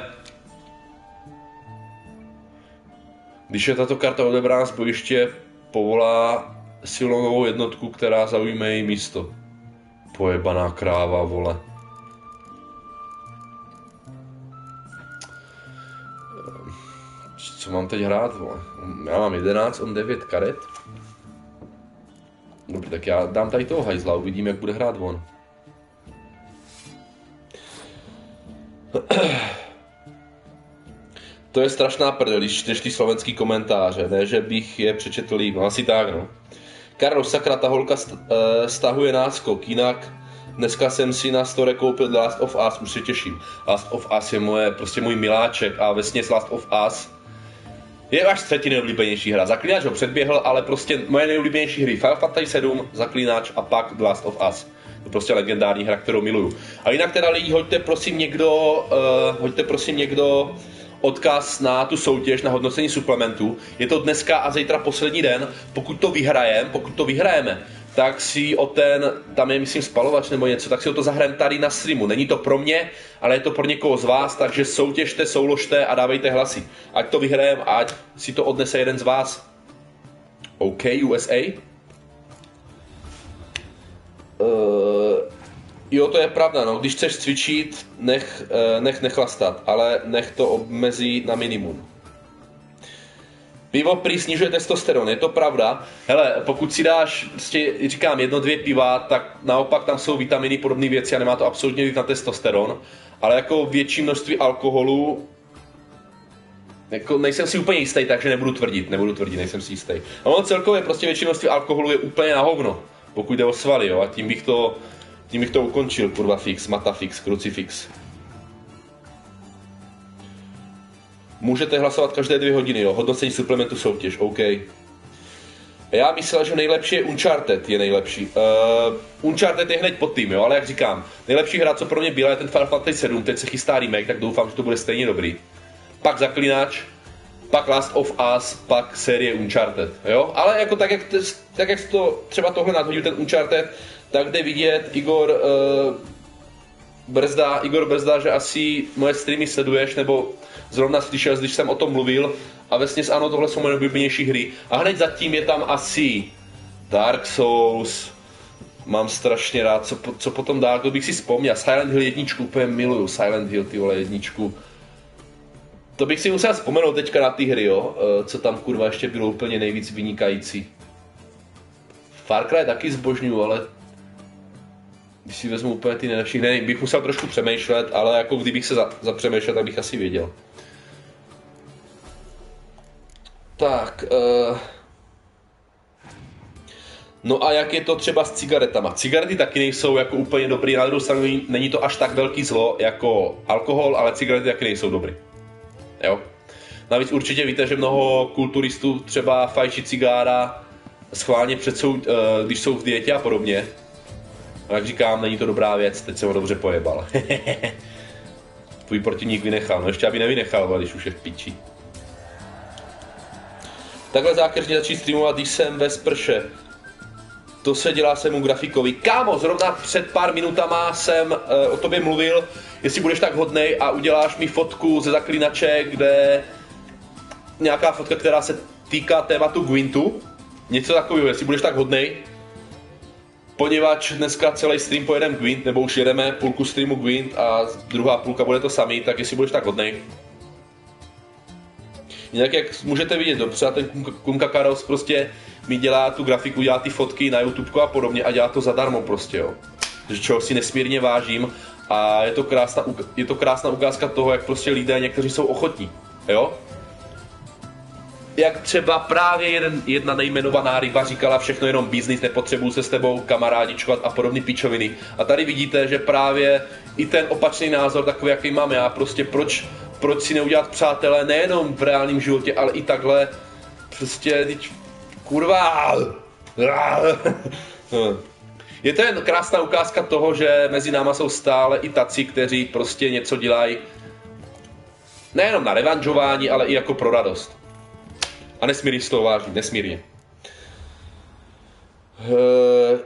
Když je tato karta odebrána z bojiště, povolá silnou novou jednotku, která zaujme její místo. Pojebaná kráva, vole. Co mám teď hrát, vole? Já mám jedenáct, on devět karet. Dobře, tak já dám tady toho hajzla, uvidím, jak bude hrát on. To je strašná prdel, když čteš ty slovenský komentáře, ne, že bych je přečetl líp, no asi tak, no. Karol, sakra, ta holka st- uh, stahuje náskok, jinak dneska jsem si na store koupil The Last of Us, už se těším. Last of Us je moje, prostě můj miláček a vesměs Last of Us je až třetí nejoblíbenější hra. Zaklínač ho předběhl, ale prostě moje nejoblíbenější hry Final Fantasy sedm, Zaklínač a pak The Last of Us. To prostě legendární hra, kterou miluju. A jinak teda lidi, hoďte prosím někdo, uh, hoďte prosím někdo odkaz na tu soutěž, na hodnocení suplementů. Je to dneska a zítra poslední den. Pokud to vyhrajeme, pokud to vyhrajeme, tak si o ten, tam je myslím spalovač nebo něco, tak si o to zahrajeme tady na streamu. Není to pro mě, ale je to pro někoho z vás, takže soutěžte, souložte a dávejte hlasy. Ať to vyhrajeme, ať si to odnese jeden z vás. OK, U S A. Uh, jo, to je pravda, no. Když chceš cvičit, nech, uh, nech nechlastat, ale nech to obmezí na minimum. Pivo prý snižuje testosteron, je to pravda. Hele, pokud si dáš, prostě říkám, jedno, dvě piva, tak naopak tam jsou vitaminy, podobné věci a nemá to absolutně vliv na testosteron. Ale jako větší množství alkoholu, jako nejsem si úplně jistý, takže nebudu tvrdit, nebudu tvrdit, nejsem si jistý. A ono celkově prostě větší množství alkoholu je úplně na hovno, pokud jde o svaly, jo, a tím bych to, tím bych to ukončil, kurva fix, matafix, krucifix. Můžete hlasovat každé dvě hodiny, jo, hodnocení suplementu soutěž, OK. Já myslel, že nejlepší je Uncharted, je nejlepší. Uh, Uncharted je hned pod tým, jo, ale jak říkám, nejlepší hra, co pro mě byla, je ten Final Fantasy sedm, teď se chystá remake, tak doufám, že to bude stejně dobrý. Pak Zaklínač, pak Last of Us, pak série Uncharted, jo, ale jako tak, jak, tak, jak to třeba tohle nadhodil ten Uncharted, tak jde vidět Igor uh, Brzda, Igor Brzda, že asi moje streamy sleduješ, nebo zrovna slyšel, když jsem o tom mluvil a vesměs ano, tohle jsou moje nejoblíbenější hry. A hned zatím je tam asi Dark Souls, mám strašně rád, co, co potom dál, to bych si vzpomněl, Silent Hill jedničku, úplně miluju Silent Hill, ty vole, jedničku. To bych si musel vzpomenout teďka na ty hry, jo, co tam kurva ještě bylo úplně nejvíc vynikající. Far Cry taky zbožňuju, ale když si vezmu úplně ty nejlepší hry, bych musel trošku přemýšlet, ale jako kdybych se za, zapřemýšlel, tak bych asi věděl. Tak, uh... no a jak je to třeba s cigaretama? Cigarety taky nejsou jako úplně dobrý, na druhou stranu není to až tak velký zlo jako alkohol, ale cigarety taky nejsou dobrý. Jo? Navíc určitě víte, že mnoho kulturistů třeba fajčí cigára schválně před sou, uh, když jsou v dietě a podobně. A jak říkám, není to dobrá věc, teď jsem ho dobře pojebal. Tvůj protivník vynechal, no ještě aby nevynechal, když už je v piči. Takhle zákeřně začít streamovat, když jsem ve sprše. To se dělá svému grafikovi. Kámo, zrovna před pár minutama jsem uh, o tobě mluvil, jestli budeš tak hodnej a uděláš mi fotku ze Zaklínače, kde nějaká fotka, která se týká tématu Gwintu. Něco takového, jestli budeš tak hodnej. Poněvadž dneska celý stream pojedeme Gwent, nebo už jedeme půlku streamu Gwent a druhá půlka bude to samý, tak jestli budeš tak hodnej. Jinak jak můžete vidět dobře, ten Kunka Karos prostě mi dělá tu grafiku, dělá ty fotky na YouTube a podobně a dělá to zadarmo prostě, jo. Takže čeho si nesmírně vážím a je to krásná, je to krásná ukázka toho, jak prostě lidé někteří jsou ochotní, jo. Jak třeba právě jeden, jedna nejmenovaná ryba říkala, všechno jenom business, nepotřebuju se s tebou kamarádičovat a podobné pičoviny. A tady vidíte, že právě i ten opačný názor, takový, jaký mám já, prostě proč, proč si neudělat přátelé nejenom v reálném životě, ale i takhle, prostě, teď, kurva. Je to jen krásná ukázka toho, že mezi náma jsou stále i taci, kteří prostě něco dělají nejenom na revanžování, ale i jako pro radost. A nesmírně z toho vážím, nesmírně. Uh,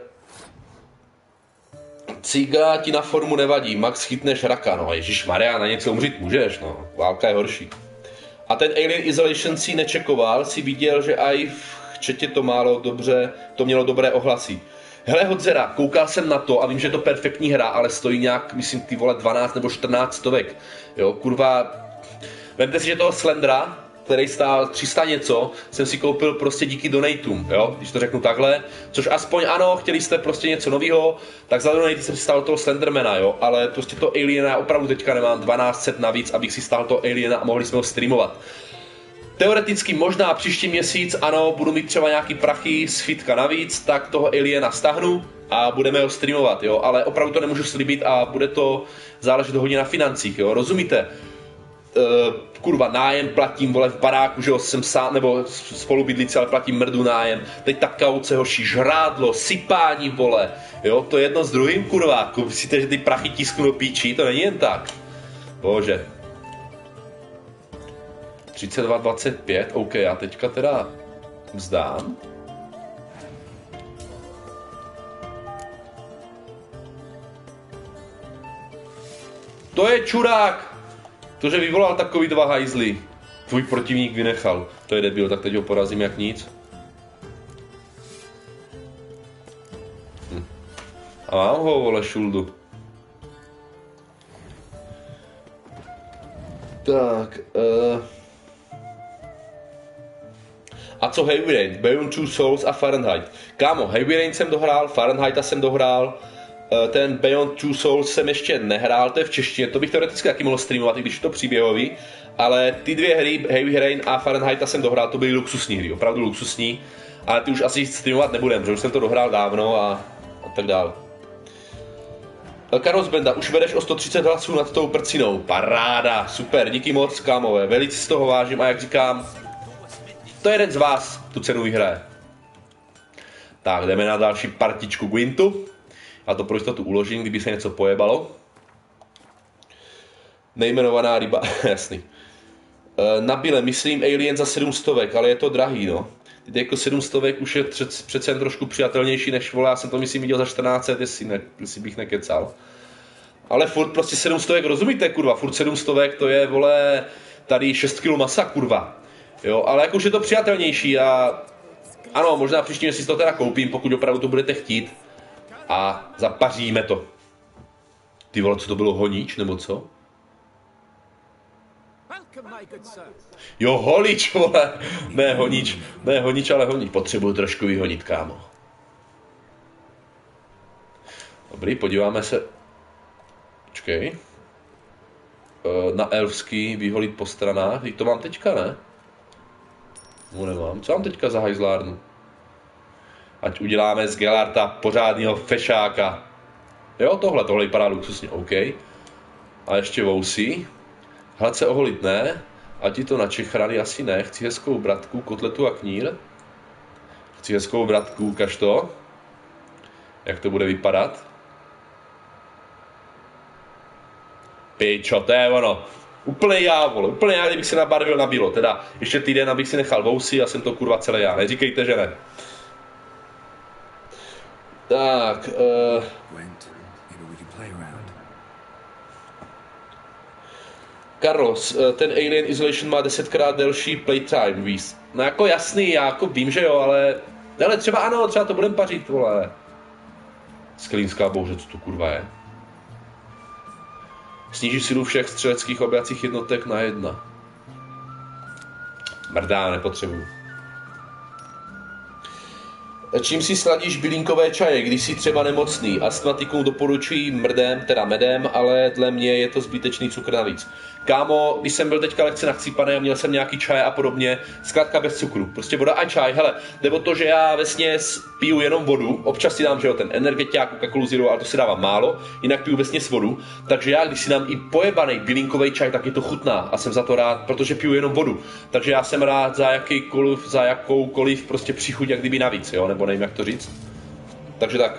ciga ti na formu nevadí, max chytneš raka, no ježišmarja, na něco umřít můžeš, no, válka je horší. A ten Alien Isolation si nečekoval, si viděl, že aj v chatě to málo dobře, to mělo dobré ohlasy. Hele Hodzera, koukal jsem na to a vím, že je to perfektní hra, ale stojí nějak, myslím, ty vole dvanáct nebo čtrnáct stovek, jo, kurva, vemte si, že toho Slendra, který stál tři sta něco, jsem si koupil prostě díky donatům, jo, když to řeknu takhle, což aspoň ano, chtěli jste prostě něco nového, tak za donaty jsem si stál toho Slendermana, jo, ale prostě to Aliena opravdu teďka nemám dvanáct set navíc, abych si stál toho Aliena a mohli jsme ho streamovat. Teoreticky možná příští měsíc, ano, budu mít třeba nějaký prachy z fitka navíc, tak toho Aliena stahnu a budeme ho streamovat, jo, ale opravdu to nemůžu slíbit a bude to záležet hodně na financích, jo, rozumíte? Uh, kurva, nájem platím, vole, v baráku, že jo, jsem sám, nebo spolubydlící, ale platím mrdu nájem, teď ta kauce, hoši, žrádlo, sypání, vole, jo, to je jedno s druhým, kurva, myslíte, že ty prachy tisknu do píčí, to není jen tak, bože. třicet dva dvacet pět, OK, já teďka teda vzdám. To je čurák! To, že vyvolal takový dva hajzly. Tvůj protivník vynechal. To je debil, tak teď ho porazím jak nic. Hm. A mám ho, vole, šuldu. Tak, uh... A co Heavy Rain? Beyond Two Souls a Fahrenheit. Kámo, Heavy Rain jsem dohrál, Fahrenheita jsem dohrál, ten Beyond Two Souls jsem ještě nehrál, to je v češtině, to bych teoreticky taky mohl streamovat, i když je to příběhový, ale ty dvě hry, Heavy Rain a Fahrenheita jsem dohrál, to byly luxusní hry, opravdu luxusní, ale ty už asi streamovat nebudem, protože už jsem to dohrál dávno a, a tak dále. Carlos Benda, už vedeš o sto třicet hlasů nad tou prcinou, paráda, super, díky moc, kámové, velice z toho vážím a jak říkám, to je jeden z vás, tu cenu vyhraje. Tak, jdeme na další partičku Gwintu. Já to pro jistotu uložím, kdyby se něco pojebalo. Nejmenovaná ryba, jasný. E, nabile, myslím Alien za sedm stovek, ale je to drahý, no. Teď jako sedm stovek už je přece jen trošku přijatelnější než, vole, já jsem to myslím viděl za čtrnáct set, jestli, ne, jestli bych nekecal. Ale furt prostě sedm stovek, rozumíte, kurva, furt sedm stovek, to je, vole, tady šest kilo masa, kurva. Jo, ale jak už je to přijatelnější a ano, možná příští měsíc to teda koupím, pokud opravdu to budete chtít a zapaříme to. Ty vole, co to bylo, honič nebo co? Jo, holič, vole, ne honič, ne honič, ale honič, potřebuju trošku vyhonit, kámo. Dobrý, podíváme se, počkej, na elfský vyholit po stranách, teď to mám teďka, ne? No nemám. Co mám teďka za hajzlárnu? Ať uděláme z Gelarta pořádného fešáka. Jo, tohle, tohle vypadá luxusně, OK. A ještě vousí. Hladce oholit ne. A ti to načechrali asi ne. Chci hezkou bratku, kotletu a knír. Chci hezkou bratku, ukaž to. Jak to bude vypadat. Pičo, to je ono. Úplně já, vole, úplně já, kdybych se nabarvil na bílo, teda ještě týden, abych si nechal vousy a jsem to kurva celé já, neříkejte, že ne. Tak, uh... Carlos, ten Alien Isolation má desetkrát delší playtime, víš. No jako jasný, já jako vím, že jo, ale... Ale třeba ano, třeba to budem pařit, vole. Sklínská bouře, co to kurva je. Sníží sílu všech střeleckých oběcích jednotek na jedna. Mrdá, nepotřebuju. Čím si sladíš bylinkové čaje, když jsi třeba nemocný? Astmatikům doporučuji mrdem, teda medem, ale dle mě je to zbytečný cukr navíc. Kámo, když jsem byl teďka lehce nachcípaný a měl jsem nějaký čaj a podobně, zkrátka bez cukru. Prostě voda a čaj, hele, jde o to, že já vesměs piju jenom vodu, občas si dám, že jo, ten energetiák, Coca-Colu Zero, ale to si dávám málo, jinak piju vesměs vodu, takže já, když si dám i pojebaný bylinkový čaj, tak je to chutná a jsem za to rád, protože piju jenom vodu. Takže já jsem rád za jakýkoliv, za jakoukoliv prostě příchuť, jak kdyby navíc, jo, nebo nevím, jak to říct. Takže tak.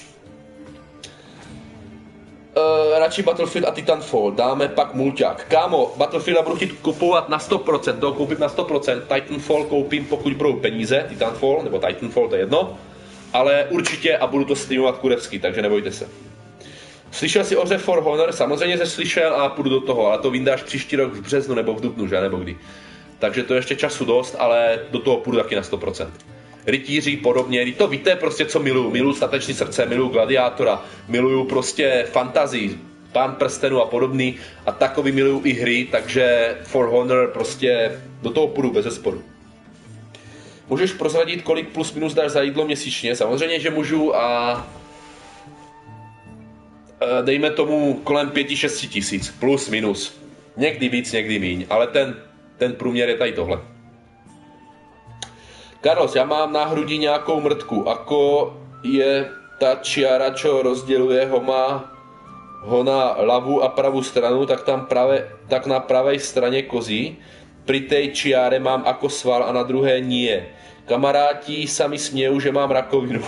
Uh, radši Battlefield a Titanfall, dáme pak mulťák. Kámo, Battlefield budu chtít kupovat na sto procent, toho koupím na sto procent, Titanfall koupím, pokud budou peníze, Titanfall, nebo Titanfall, to je jedno, ale určitě a budu to streamovat kurevsky, takže nebojte se. Slyšel jsi o hře For Honor? Samozřejmě jsi slyšel a půjdu do toho, ale to vyndáš příští rok v březnu nebo v dubnu, že, nebo kdy. Takže to je ještě času dost, ale do toho půjdu taky na sto procent. Rytíři podobně, to víte prostě, co miluju. Miluju Statečný srdce, miluju Gladiátora, miluju prostě fantazii. Pán prstenů a podobný a takový miluju i hry, takže For Honor prostě do toho půjdu bez zesporu. Můžeš prozradit, kolik plus minus dáš za jídlo měsíčně? Samozřejmě, že můžu a dejme tomu kolem pět šest tisíc, plus minus. Někdy víc, někdy míň, ale ten, ten průměr je tady tohle. Carlos, já mám na hrudi nějakou mrtku, ako je ta čiara, čo rozděluje ho má ho na ľavú a pravú stranu, tak, tam prave, tak na pravej strane kozí. Pri tej čiare mám ako sval a na druhé nie. Kamaráti sa mi smějou, že mám rakovinu.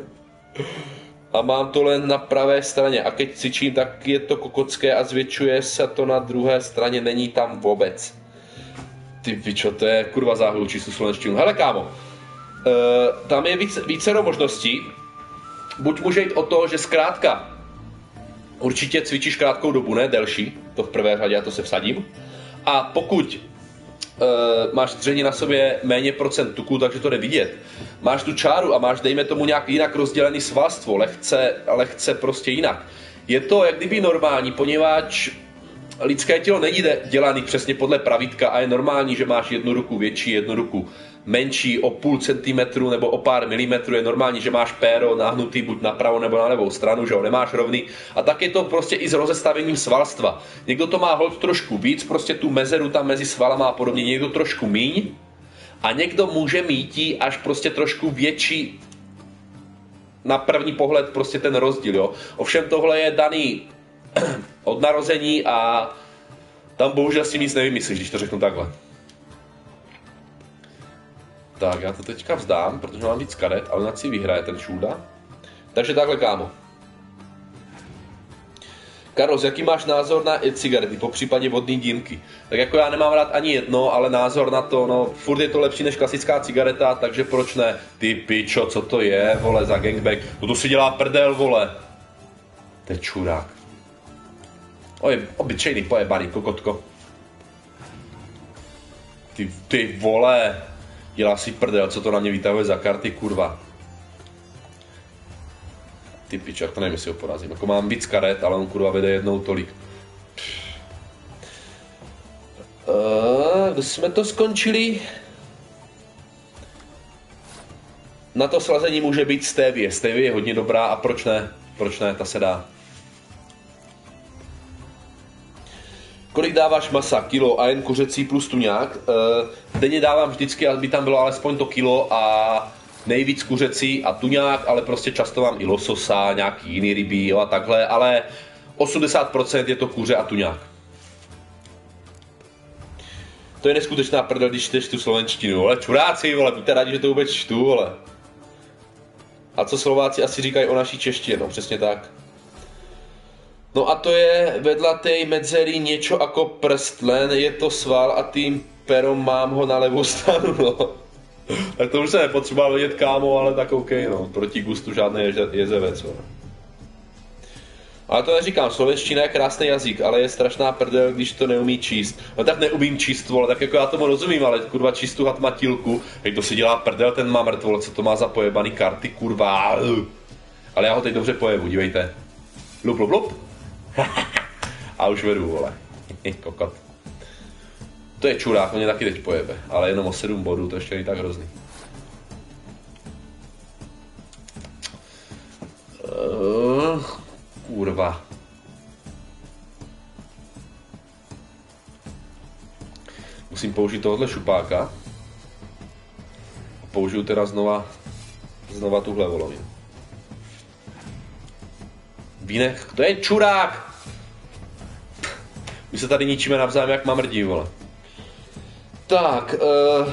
A mám to len na pravé straně. A keď cvičím, tak je to kokocké a zvětšuje se to na druhé straně. Není tam vůbec. Ty pičo, to je kurva záhlu číslu slovenštinu. Hele kámo, uh, tam je víc, vícero možností. Buď může jít o to, že zkrátka určitě cvičíš krátkou dobu, ne delší, to v prvé řadě, já to se vsadím. A pokud uh, máš dřeně na sobě méně procent tuku, takže to jde vidět. Máš tu čáru a máš, dejme tomu, nějak jinak rozdělený svalstvo, lehce, lehce prostě jinak. Je to jak kdyby normální, poněvadž lidské tělo není dělaný přesně podle pravítka a je normální, že máš jednu ruku větší, jednu ruku menší o půl centimetru nebo o pár milimetrů, je normální, že máš péro nahnutý buď na pravou nebo na levou stranu, že ho nemáš rovný. A tak je to prostě i s rozestavením svalstva. Někdo to má holt trošku víc, prostě tu mezeru tam mezi svalama a podobně, někdo trošku míň a někdo může mít až prostě trošku větší na první pohled prostě ten rozdíl, jo. Ovšem tohle je daný od narození a tam bohužel si nic nevymyslíš, když to řeknu takhle. Tak, já to teďka vzdám, protože mám víc karet, ale na si vyhraje ten šůda. Takže takhle, kámo. Carlos, jaký máš názor na e-cigarety, po případě vodní dýmky? Tak jako já nemám rád ani jedno, ale názor na to, no furt je to lepší než klasická cigareta, takže proč ne? Ty pičo, co to je, vole, za gangbang? No to si dělá prdel, vole. To je čurák. Oj, obyčejný pojebaný kokotko. Ty, ty vole. Dělá si prdel, co to na mě vytahuje za karty, kurva. Ty pičo, jak to nevím, jestli ho porazím. Jako mám víc karet, ale on kurva vede jednou tolik. Uh, jsme to skončili? Na to slazení může být stevie. Stevie je hodně dobrá a proč ne? Proč ne, ta se dá. Kolik dáváš masa? Kilo a jen kuřecí plus tuňák. E, denně dávám vždycky, aby tam bylo alespoň to kilo a nejvíc kuřecí a tuňák, ale prostě často mám i lososa, nějaký jiný ryby, jo, a takhle, ale osmdesát procent je to kuře a tuňák. To je neskutečná prdel, když čteš tu slovenštinu, ale čuráci, vole, buďte rádi, že to vůbec čtu, vole. A co Slováci asi říkají o naší češtině, no přesně tak. No a to je vedľa tej medzery niečo ako prst, len je to sval a tým perom mám ho na levou stranu, no. Tak to už se nepotřeboval vidět, kámo, ale tak OK, no. Proti gustu žádný jeze, jezevec, no. Ale to neříkám, slovenština je krásný jazyk, ale je strašná prdel, když to neumí číst. No tak neumím číst, vole, tak jako já tomu rozumím, ale kurva číst tu hatmatilku, hej, to si dělá prdel ten mamrt, vole, co to má za pojebaný karty, kurva. Ale já ho teď dobře pojebu, dívejte. Lup, lup, lup. A už vedu, vole. Kokot. To je čurák, on mě taky teď pojebe, ale jenom o sedm bodů, to ještě není tak hrozný. Uh, kurva. Musím použít tohohle šupáka. A použiju teda znova, znova tuhle volovinu. Vínek, to je čurák! My se tady ničíme navzájem jak mamrdí, vole. Tak, uh...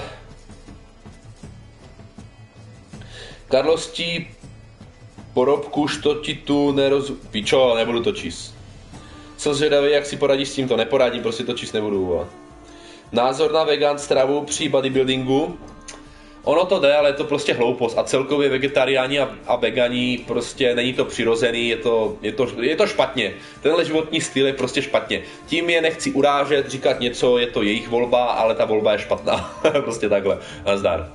Carlos ti porobku, što ti tu neroz... Pičo, nebudu to číst. Jsem zvědavý, jak si poradíš s tímto, neporadím, prostě to číst nebudu, vole. Názor na vegan stravu při bodybuildingu. Ono to jde, ale je to prostě hloupost a celkově vegetariáni a, a vegani prostě není to přirozený, je to, je, to, je to špatně. Tenhle životní styl je prostě špatně. Tím je nechci urážet, říkat něco, je to jejich volba, ale ta volba je špatná. Prostě takhle. Nazdar.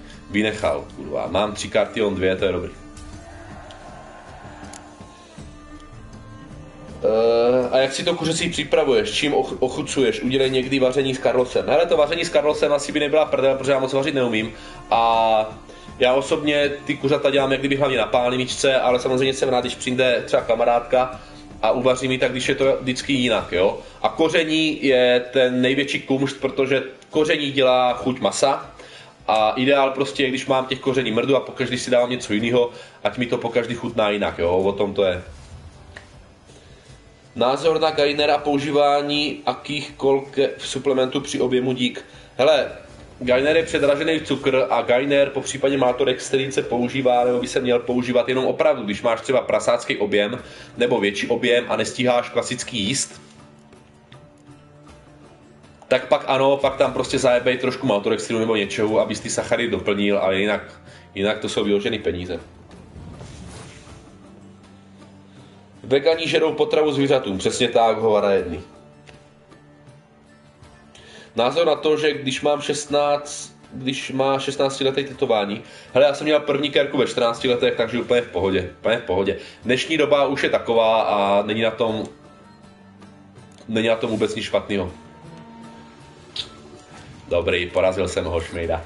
Vynechal, kurva. Mám tři karty, on dvě, to je dobrý. Uh, a jak si to kuřecí připravuješ? Čím ochucuješ? Udělej někdy vaření s Carlosem. Hele, to vaření s Carlosem asi by nebyla prdel, protože já moc vařit neumím. A já osobně ty kuřata dělám jak kdyby hlavně na páleničce, ale samozřejmě jsem rád, když přijde třeba kamarádka a uvaří mi tak, když je to vždycky jinak, jo. A koření je ten největší kumšt, protože koření dělá chuť masa. A ideál prostě je, když mám těch koření mrdu a pokaždý si dávám něco jiného, ať mi to pokaždý chutná jinak, jo. O tom to je. Názor na Gainera, používání akýchkoliv suplementů při objemu dík. Hele, Gainer je předražený cukr a Gainer po případě Maltodex, který se používá, nebo by se měl používat jenom opravdu, když máš třeba prasácký objem nebo větší objem a nestíháš klasický jíst. Tak pak ano, pak tam prostě zajebej trošku Maltodextrinu nebo něčeho, abys ty sacharidy doplnil, ale jinak, jinak to jsou vyložený peníze. Vegani žerou potravu zvířatům, přesně tak, hovada jedný. Názor na to, že když mám šestnáct, když má šestnáctileté tetování, hele, já jsem měl první kérku ve čtrnácti letech, takže úplně v pohodě, úplně v pohodě. Dnešní doba už je taková a není na tom, není na tom vůbec nic špatného. Dobrý, porazil jsem ho, šmejda.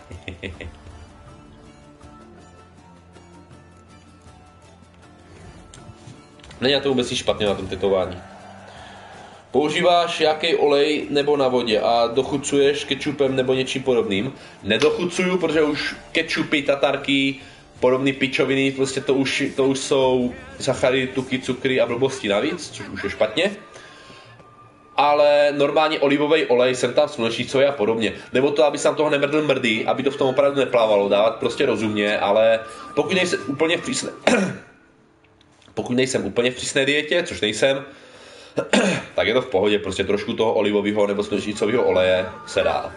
Není na to vůbec nic špatného na tom tetování. Používáš jaký olej nebo na vodě a dochucuješ kečupem nebo něčím podobným? Nedochucuju, protože už kečupy, tatarky, podobné pičoviny, prostě to už, to už jsou sacharidy, tuky, cukry a blbosti navíc, což už je špatně. Ale normálně olivový olej, jsem tam sluneční soja a podobně. Nebo to, aby jsem toho nemrdl mrdý, aby to v tom opravdu neplávalo, dávat prostě rozumně, ale pokud nejsem úplně v přísné... pokud nejsem úplně v přísné dietě, což nejsem, tak je to v pohodě, prostě trošku toho olivového nebo slunečnicového oleje se dá.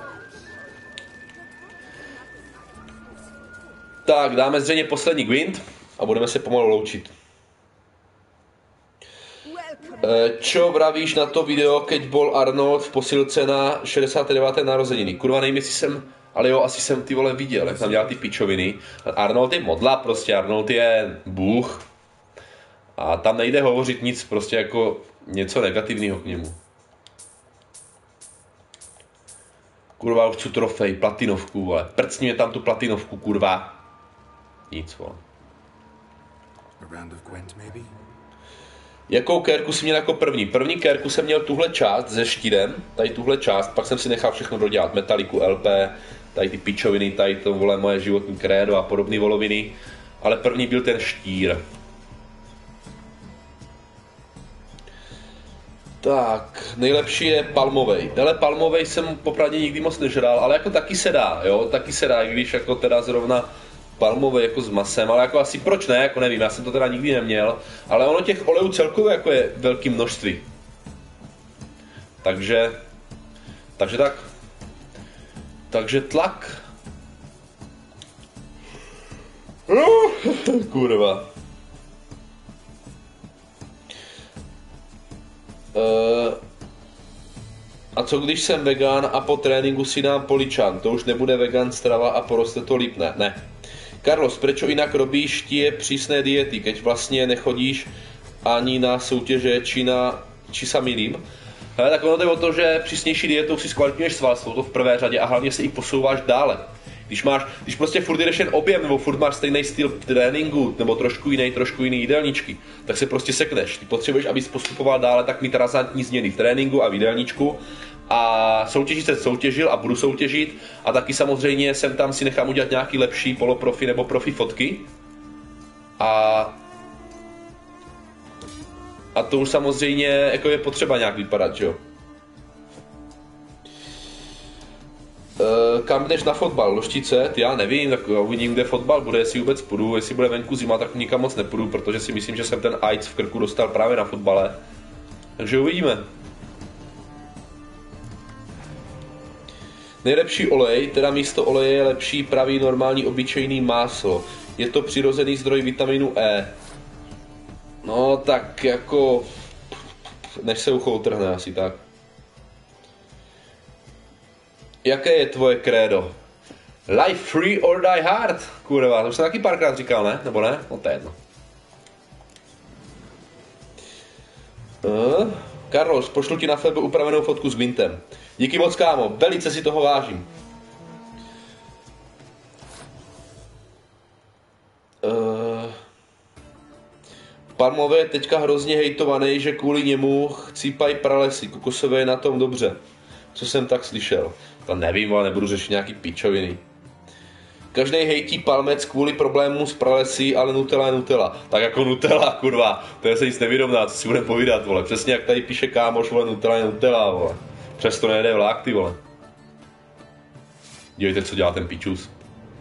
Tak, dáme zřejmě poslední gwint a budeme se pomalu loučit. Čo vravíš na to video, keď bol Arnold v posilce na šedesáté deváté narozeniny? Kurva, nevím, jestli jsem, ale jo, asi jsem ty vole viděl, jak tam dělal ty pičoviny. Arnold je modla, prostě Arnold je bůh. A tam nejde hovořit nic, prostě jako něco negativního k němu. Kurva, už chci trofej, platinovku, vole. Prcni mě tam tu platinovku, kurva. Nic, vole. Jakou kérku jsi měl jako první? První kérku jsem měl tuhle část se štírem, tady tuhle část, pak jsem si nechal všechno dodělat, metaliku, L P, tady ty pičoviny, tady to, vole, moje životní krédo a podobné voloviny, ale první byl ten štír. Tak, nejlepší je palmovej. Hele, palmovej jsem popravdě nikdy moc nežral, ale jako taky se dá, jo, taky se dá, i když jako teda zrovna palmovej jako s masem, ale jako asi proč ne, jako nevím, já jsem to teda nikdy neměl, ale ono těch olejů celkově jako je velké množství. Takže, takže tak, takže tlak. Kurva. Uh, a co když jsem vegan a po tréninku si dám poličan? To už nebude vegan strava a poroste to líp, ne? Ne. Carlos, prečo jinak robíš tie přísné diety, keď vlastně nechodíš ani na soutěže, či, na, či sa milím? Hele, tak ono jde o to, že přísnější dietou si zkvalitňuješ svalstvo, to v prvé řadě, a hlavně se i posouváš dále. Když máš, když prostě furt jdeš jen objem, nebo furt máš stejný styl tréninku, nebo trošku jiný, trošku jiný jídelníčky, tak se prostě sekneš. Ty potřebuješ, abys postupoval dále, tak mít razantní změny v tréninku a v jídelníčku. A soutěžit se soutěžil a budu soutěžit. A taky samozřejmě sem tam si nechám udělat nějaký lepší poloprofi nebo profi fotky. A a to už samozřejmě jako je potřeba nějak vypadat, že jo. E, kam jdeš na fotbal? Loštice? Já nevím, tak uvidím, kde fotbal bude, jestli vůbec půjdu, jestli bude venku zima, tak nikam moc nepůjdu, protože si myslím, že jsem ten AIDS v krku dostal právě na fotbale. Takže uvidíme. Nejlepší olej, teda místo oleje je lepší pravý normální obyčejný máslo. Je to přirozený zdroj vitaminu E. No tak jako, než se ucho utrhne asi tak. Jaké je tvoje krédo? Life free or die hard? Kurva, to už jsem taky párkrát říkal, ne? Nebo ne? No to je jedno. Uh, Carlos, pošlu ti na Febe upravenou fotku s Gwintem. Díky moc, kámo, velice si toho vážím. Uh, Palmové je teďka hrozně hejtovaný, že kvůli němu chcípají pralesy. Kokosové je na tom dobře. Co jsem tak slyšel? To nevím, ale nebudu řešit nějaký pičoviny. Každý hejtí Palmec kvůli problémům s pralesí, ale Nutella je Nutella. Tak jako Nutella, kurva, to je se nic nevyrovná, co si budeme povídat, vole. Přesně jak tady píše kámoš, vole, Nutella je Nutella, vole. Přesto nejde vlák, ty vole. Dívejte, co dělá ten pičus.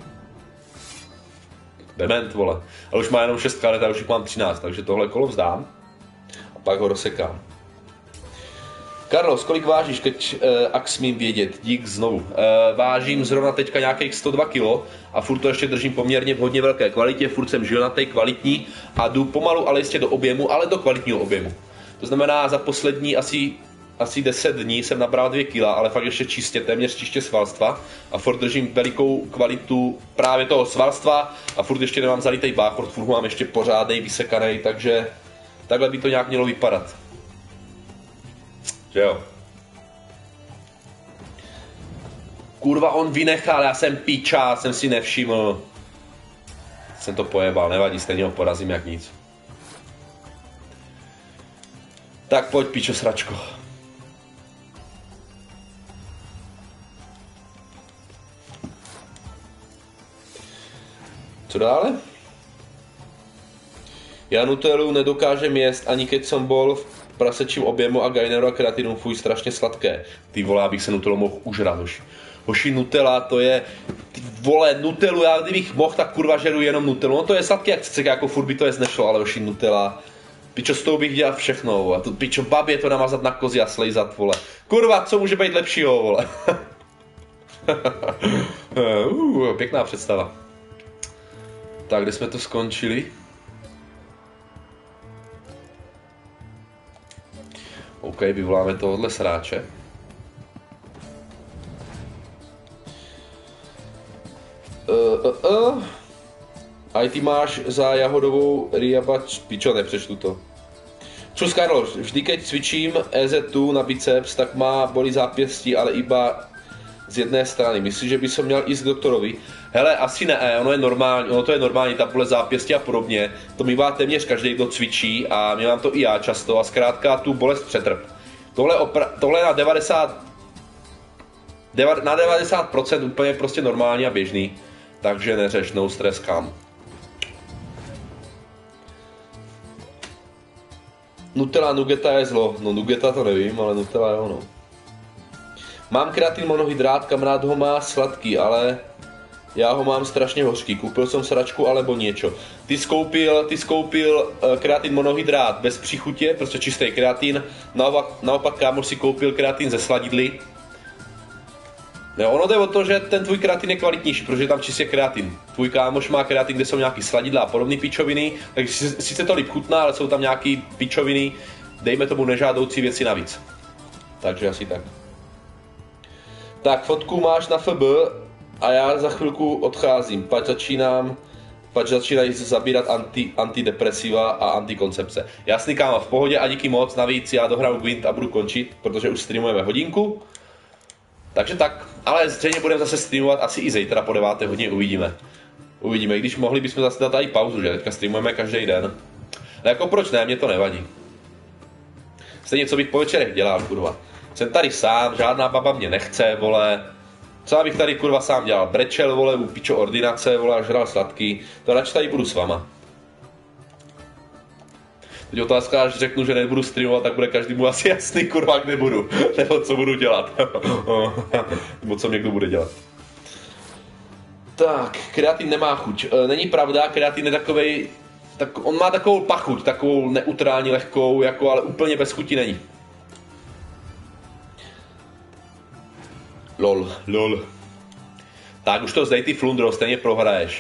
Dement, vole. Ale už má jenom šest karet a už jich mám třináct, takže tohle kolo vzdám. A pak ho rozsekám. Carlos, kolik vážíš, keď uh, ak smím vědět? Dík znovu. Uh, vážím zrovna teďka nějakých sto dva kilo a furt to ještě držím poměrně v hodně velké kvalitě, furt jsem žilnatej, kvalitní a jdu pomalu, ale jistě do objemu, ale do kvalitního objemu. To znamená, za poslední asi, asi deset dní jsem nabral dvě kila, ale fakt ještě čistě, téměř čistě svalstva a furt držím velikou kvalitu právě toho svalstva a furt ještě nemám zalitej báchor, furt mám ještě pořádnej, vysekanej, takže takhle by to nějak mělo vypadat. Že jo. Kurva, on vynechal, já jsem píča, jsem si nevšiml. Jsem to pojebal, nevadí, stejně ho porazím jak nic. Tak pojď, píčo sračko. Co dále? Já Nutellu nedokážem jíst, ani keď som bol v prasečím objemu a gaineru a kreatinu, fuj, strašně sladké. Ty vole, abych se Nutellu mohl užrat, hoši. Hoši, Nutella, to je, ty vole, Nutellu, já kdybych mohl, tak kurva žeru jenom Nutellu. No to je sladké jak cecek, jako furt by to je znešlo, ale hoši, Nutella. Pičo, s tou bych dělal všechno, a to pičo, babě to namazat na kozi a slejzat, vole. Kurva, co může být lepšího, vole. uh, pěkná představa. Tak, kde jsme to skončili? OK, vyvoláme tohohle sráče. Uh, uh, uh. A ty máš za jahodovou riabač... Pičo, nepřečtu to. Čus, Carlos, vždy keď cvičím E Z tu na biceps, tak má bolí zápěstí, ale iba z jedné strany. Myslíš, že by som měl jít k doktorovi? Hele, asi ne, ono je normální, ono to je normální, ta bolest zápěstí a podobně. To mi má téměř každý, kdo cvičí a mě mám to i já často a zkrátka tu bolest přetrp. Tohle, opra- tohle na devadesát procent na devadesát procent úplně prostě normální a běžný. Takže neřeš, no stres, kam. Nutella Nugeta je zlo. No Nugeta to nevím, ale Nutella je ono. Mám kreatin monohydrát, kamarád ho má sladký, ale já ho mám strašně hořký. Koupil jsem sračku alebo niečo. Ty skoupil, ty skoupil uh, kreatin monohydrát bez přichutě, prostě čistý kreatin. Naopak, naopak kámoš si koupil kreatin ze sladidly. No, ono jde o to, že ten tvůj kreatin je kvalitnější, protože je tam čistě kreatin. Tvůj kámoš má kreatin, kde jsou nějaký sladidla a podobné pičoviny, takže sice to líp chutná, ale jsou tam nějaký pičoviny, dejme tomu nežádoucí věci navíc. Takže asi tak. Tak, fotku máš na F B a já za chvilku odcházím. Pač začínám, pač začínají zabírat anti, antidepresiva a antikoncepce. Jasný, kámo, v pohodě a díky moc, navíc já dohraju Gwent a budu končit, protože už streamujeme hodinku. Takže tak, ale zřejmě budeme zase streamovat asi i zítra po deváté hodině, uvidíme. Uvidíme, i když mohli bychom zase dát i pauzu, že? Teďka streamujeme každý den. Ale jako proč ne, mě to nevadí. Stejně co bych po večerech dělal, kurva. Jsem tady sám, žádná baba mě nechce, vole. Co abych tady kurva sám dělal? Brečel, vole, u pičo ordinace, vole, a žral sladký. To radši tady budu s váma. Teď otázka, až řeknu, že nebudu streamovat, tak bude každému asi jasný, kurva, kde budu. Nebo co budu dělat. Nebo co někdo bude dělat. Tak, kreatin nemá chuť. Není pravda, kreatin je takovej... Tak on má takovou pachuť, takovou neutrální, lehkou, jako, ale úplně bez chuti není. Lol, lol. Tak už to zdej ty flundro, stejně prohraješ.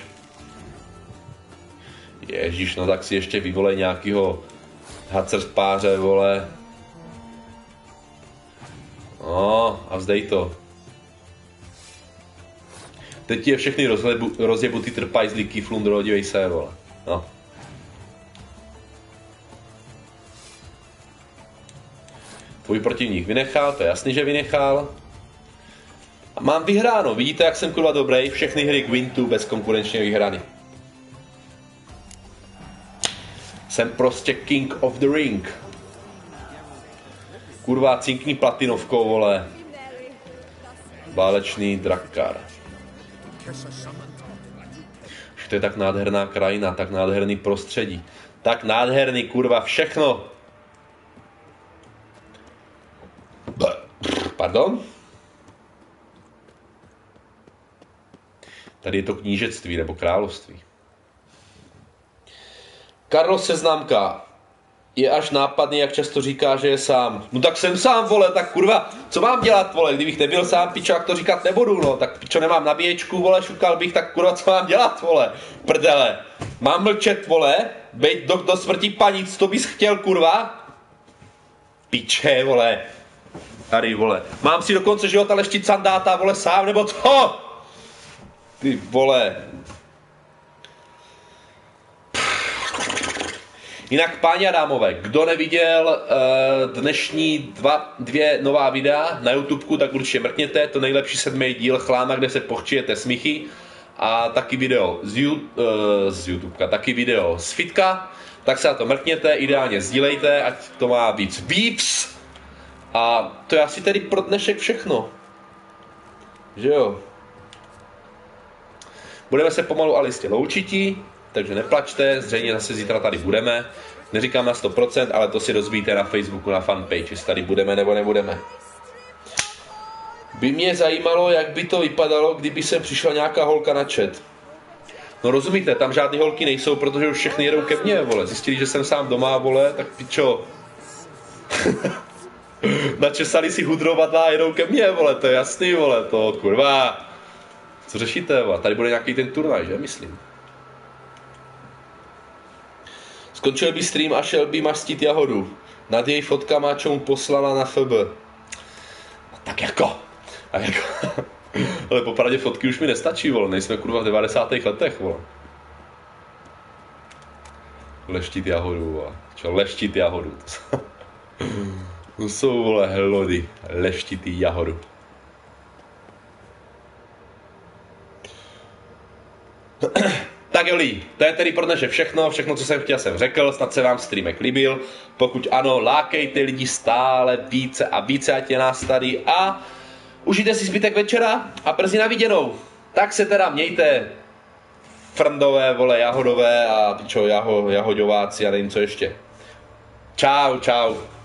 Ježíš, no tak si ještě vyvolej nějakýho hacerspáře, vole. No, a vzdej to. Teď ti je všechny rozjebu, rozjebu ty trpajzlíky, flundro, dívej se, vole. No. Tvůj protivník vynechal, to je jasný, že vynechal. A mám vyhráno, vidíte, jak jsem kurva dobrý, všechny hry k Wintu bezkonkurenčně vyhraný. Jsem prostě king of the ring. Kurva, cinkní platinovkou, vole. Válečný drakar. To je tak nádherná krajina, tak nádherný prostředí. Tak nádherný, kurva, všechno. Pardon? Tady je to knížectví nebo království. Carlos Seznámka. Je až nápadný, jak často říká, že je sám. No tak jsem sám, vole, tak kurva, co mám dělat, vole, kdybych nebyl sám, pičo, jak to říkat nebudu, no, tak pičo, nemám nabíječku, vole, šukal bych, tak kurva, co mám dělat, vole, prdele. Mám mlčet, vole, bejt do, do smrti panic, to bys chtěl, kurva? Piče, vole. Tady, vole. Mám si do konce života leštit sandáta, vole, sám, nebo co? Ty, vole. Jinak, páni a dámové, kdo neviděl uh, dnešní dva, dvě nová videa na YouTubeku, tak určitě mrkněte, to nejlepší sedmý díl Chláma, kde se pochčijete smíchy, a taky video z, uh, z YouTubeka, taky video z Fitka, tak se na to mrkněte, ideálně sdílejte, ať to má víc víc. A to je asi tedy pro dnešek všechno. Že jo? Budeme se pomalu ale jistě loučití, takže neplačte, zřejmě zase zítra tady budeme. Neříkám na sto procent, ale to si dozvíte na Facebooku, na fanpage, jestli tady budeme nebo nebudeme. By mě zajímalo, jak by to vypadalo, kdyby sem přišla nějaká holka na chat. No rozumíte, tam žádný holky nejsou, protože už všechny jedou ke mně, vole. Zjistili, že jsem sám doma, vole, tak pičo. Načesali si hudrovatá a jedou ke mně, vole, to je jasný, vole, to kurva. Co řešíte, vole? Tady bude nějaký ten turnaj, že, myslím. Skončil by stream a šel by mastit jahodu. Nad její fotkama, čo mu poslala na F B. Tak jako. Tak jako. Ale popravdě fotky už mi nestačí, vole. Nejsme kurva v devadesátých letech, vole. Leštit jahodu, vole. Čo, leštit jahodu. To jsou, to jsou vole, hlody. Leštitý jahodu. Tak jo, to je tedy pro dnešek všechno, všechno, co jsem chtěl, jsem řekl, snad se vám streamek líbil, pokud ano, lákejte lidi stále více a více, ať je nás tady a užijte si zbytek večera a brzy na viděnou. Tak se teda mějte, frndové, vole, jahodové a pičo, jaho, jahoďováci a nevím co ještě. Čau, čau.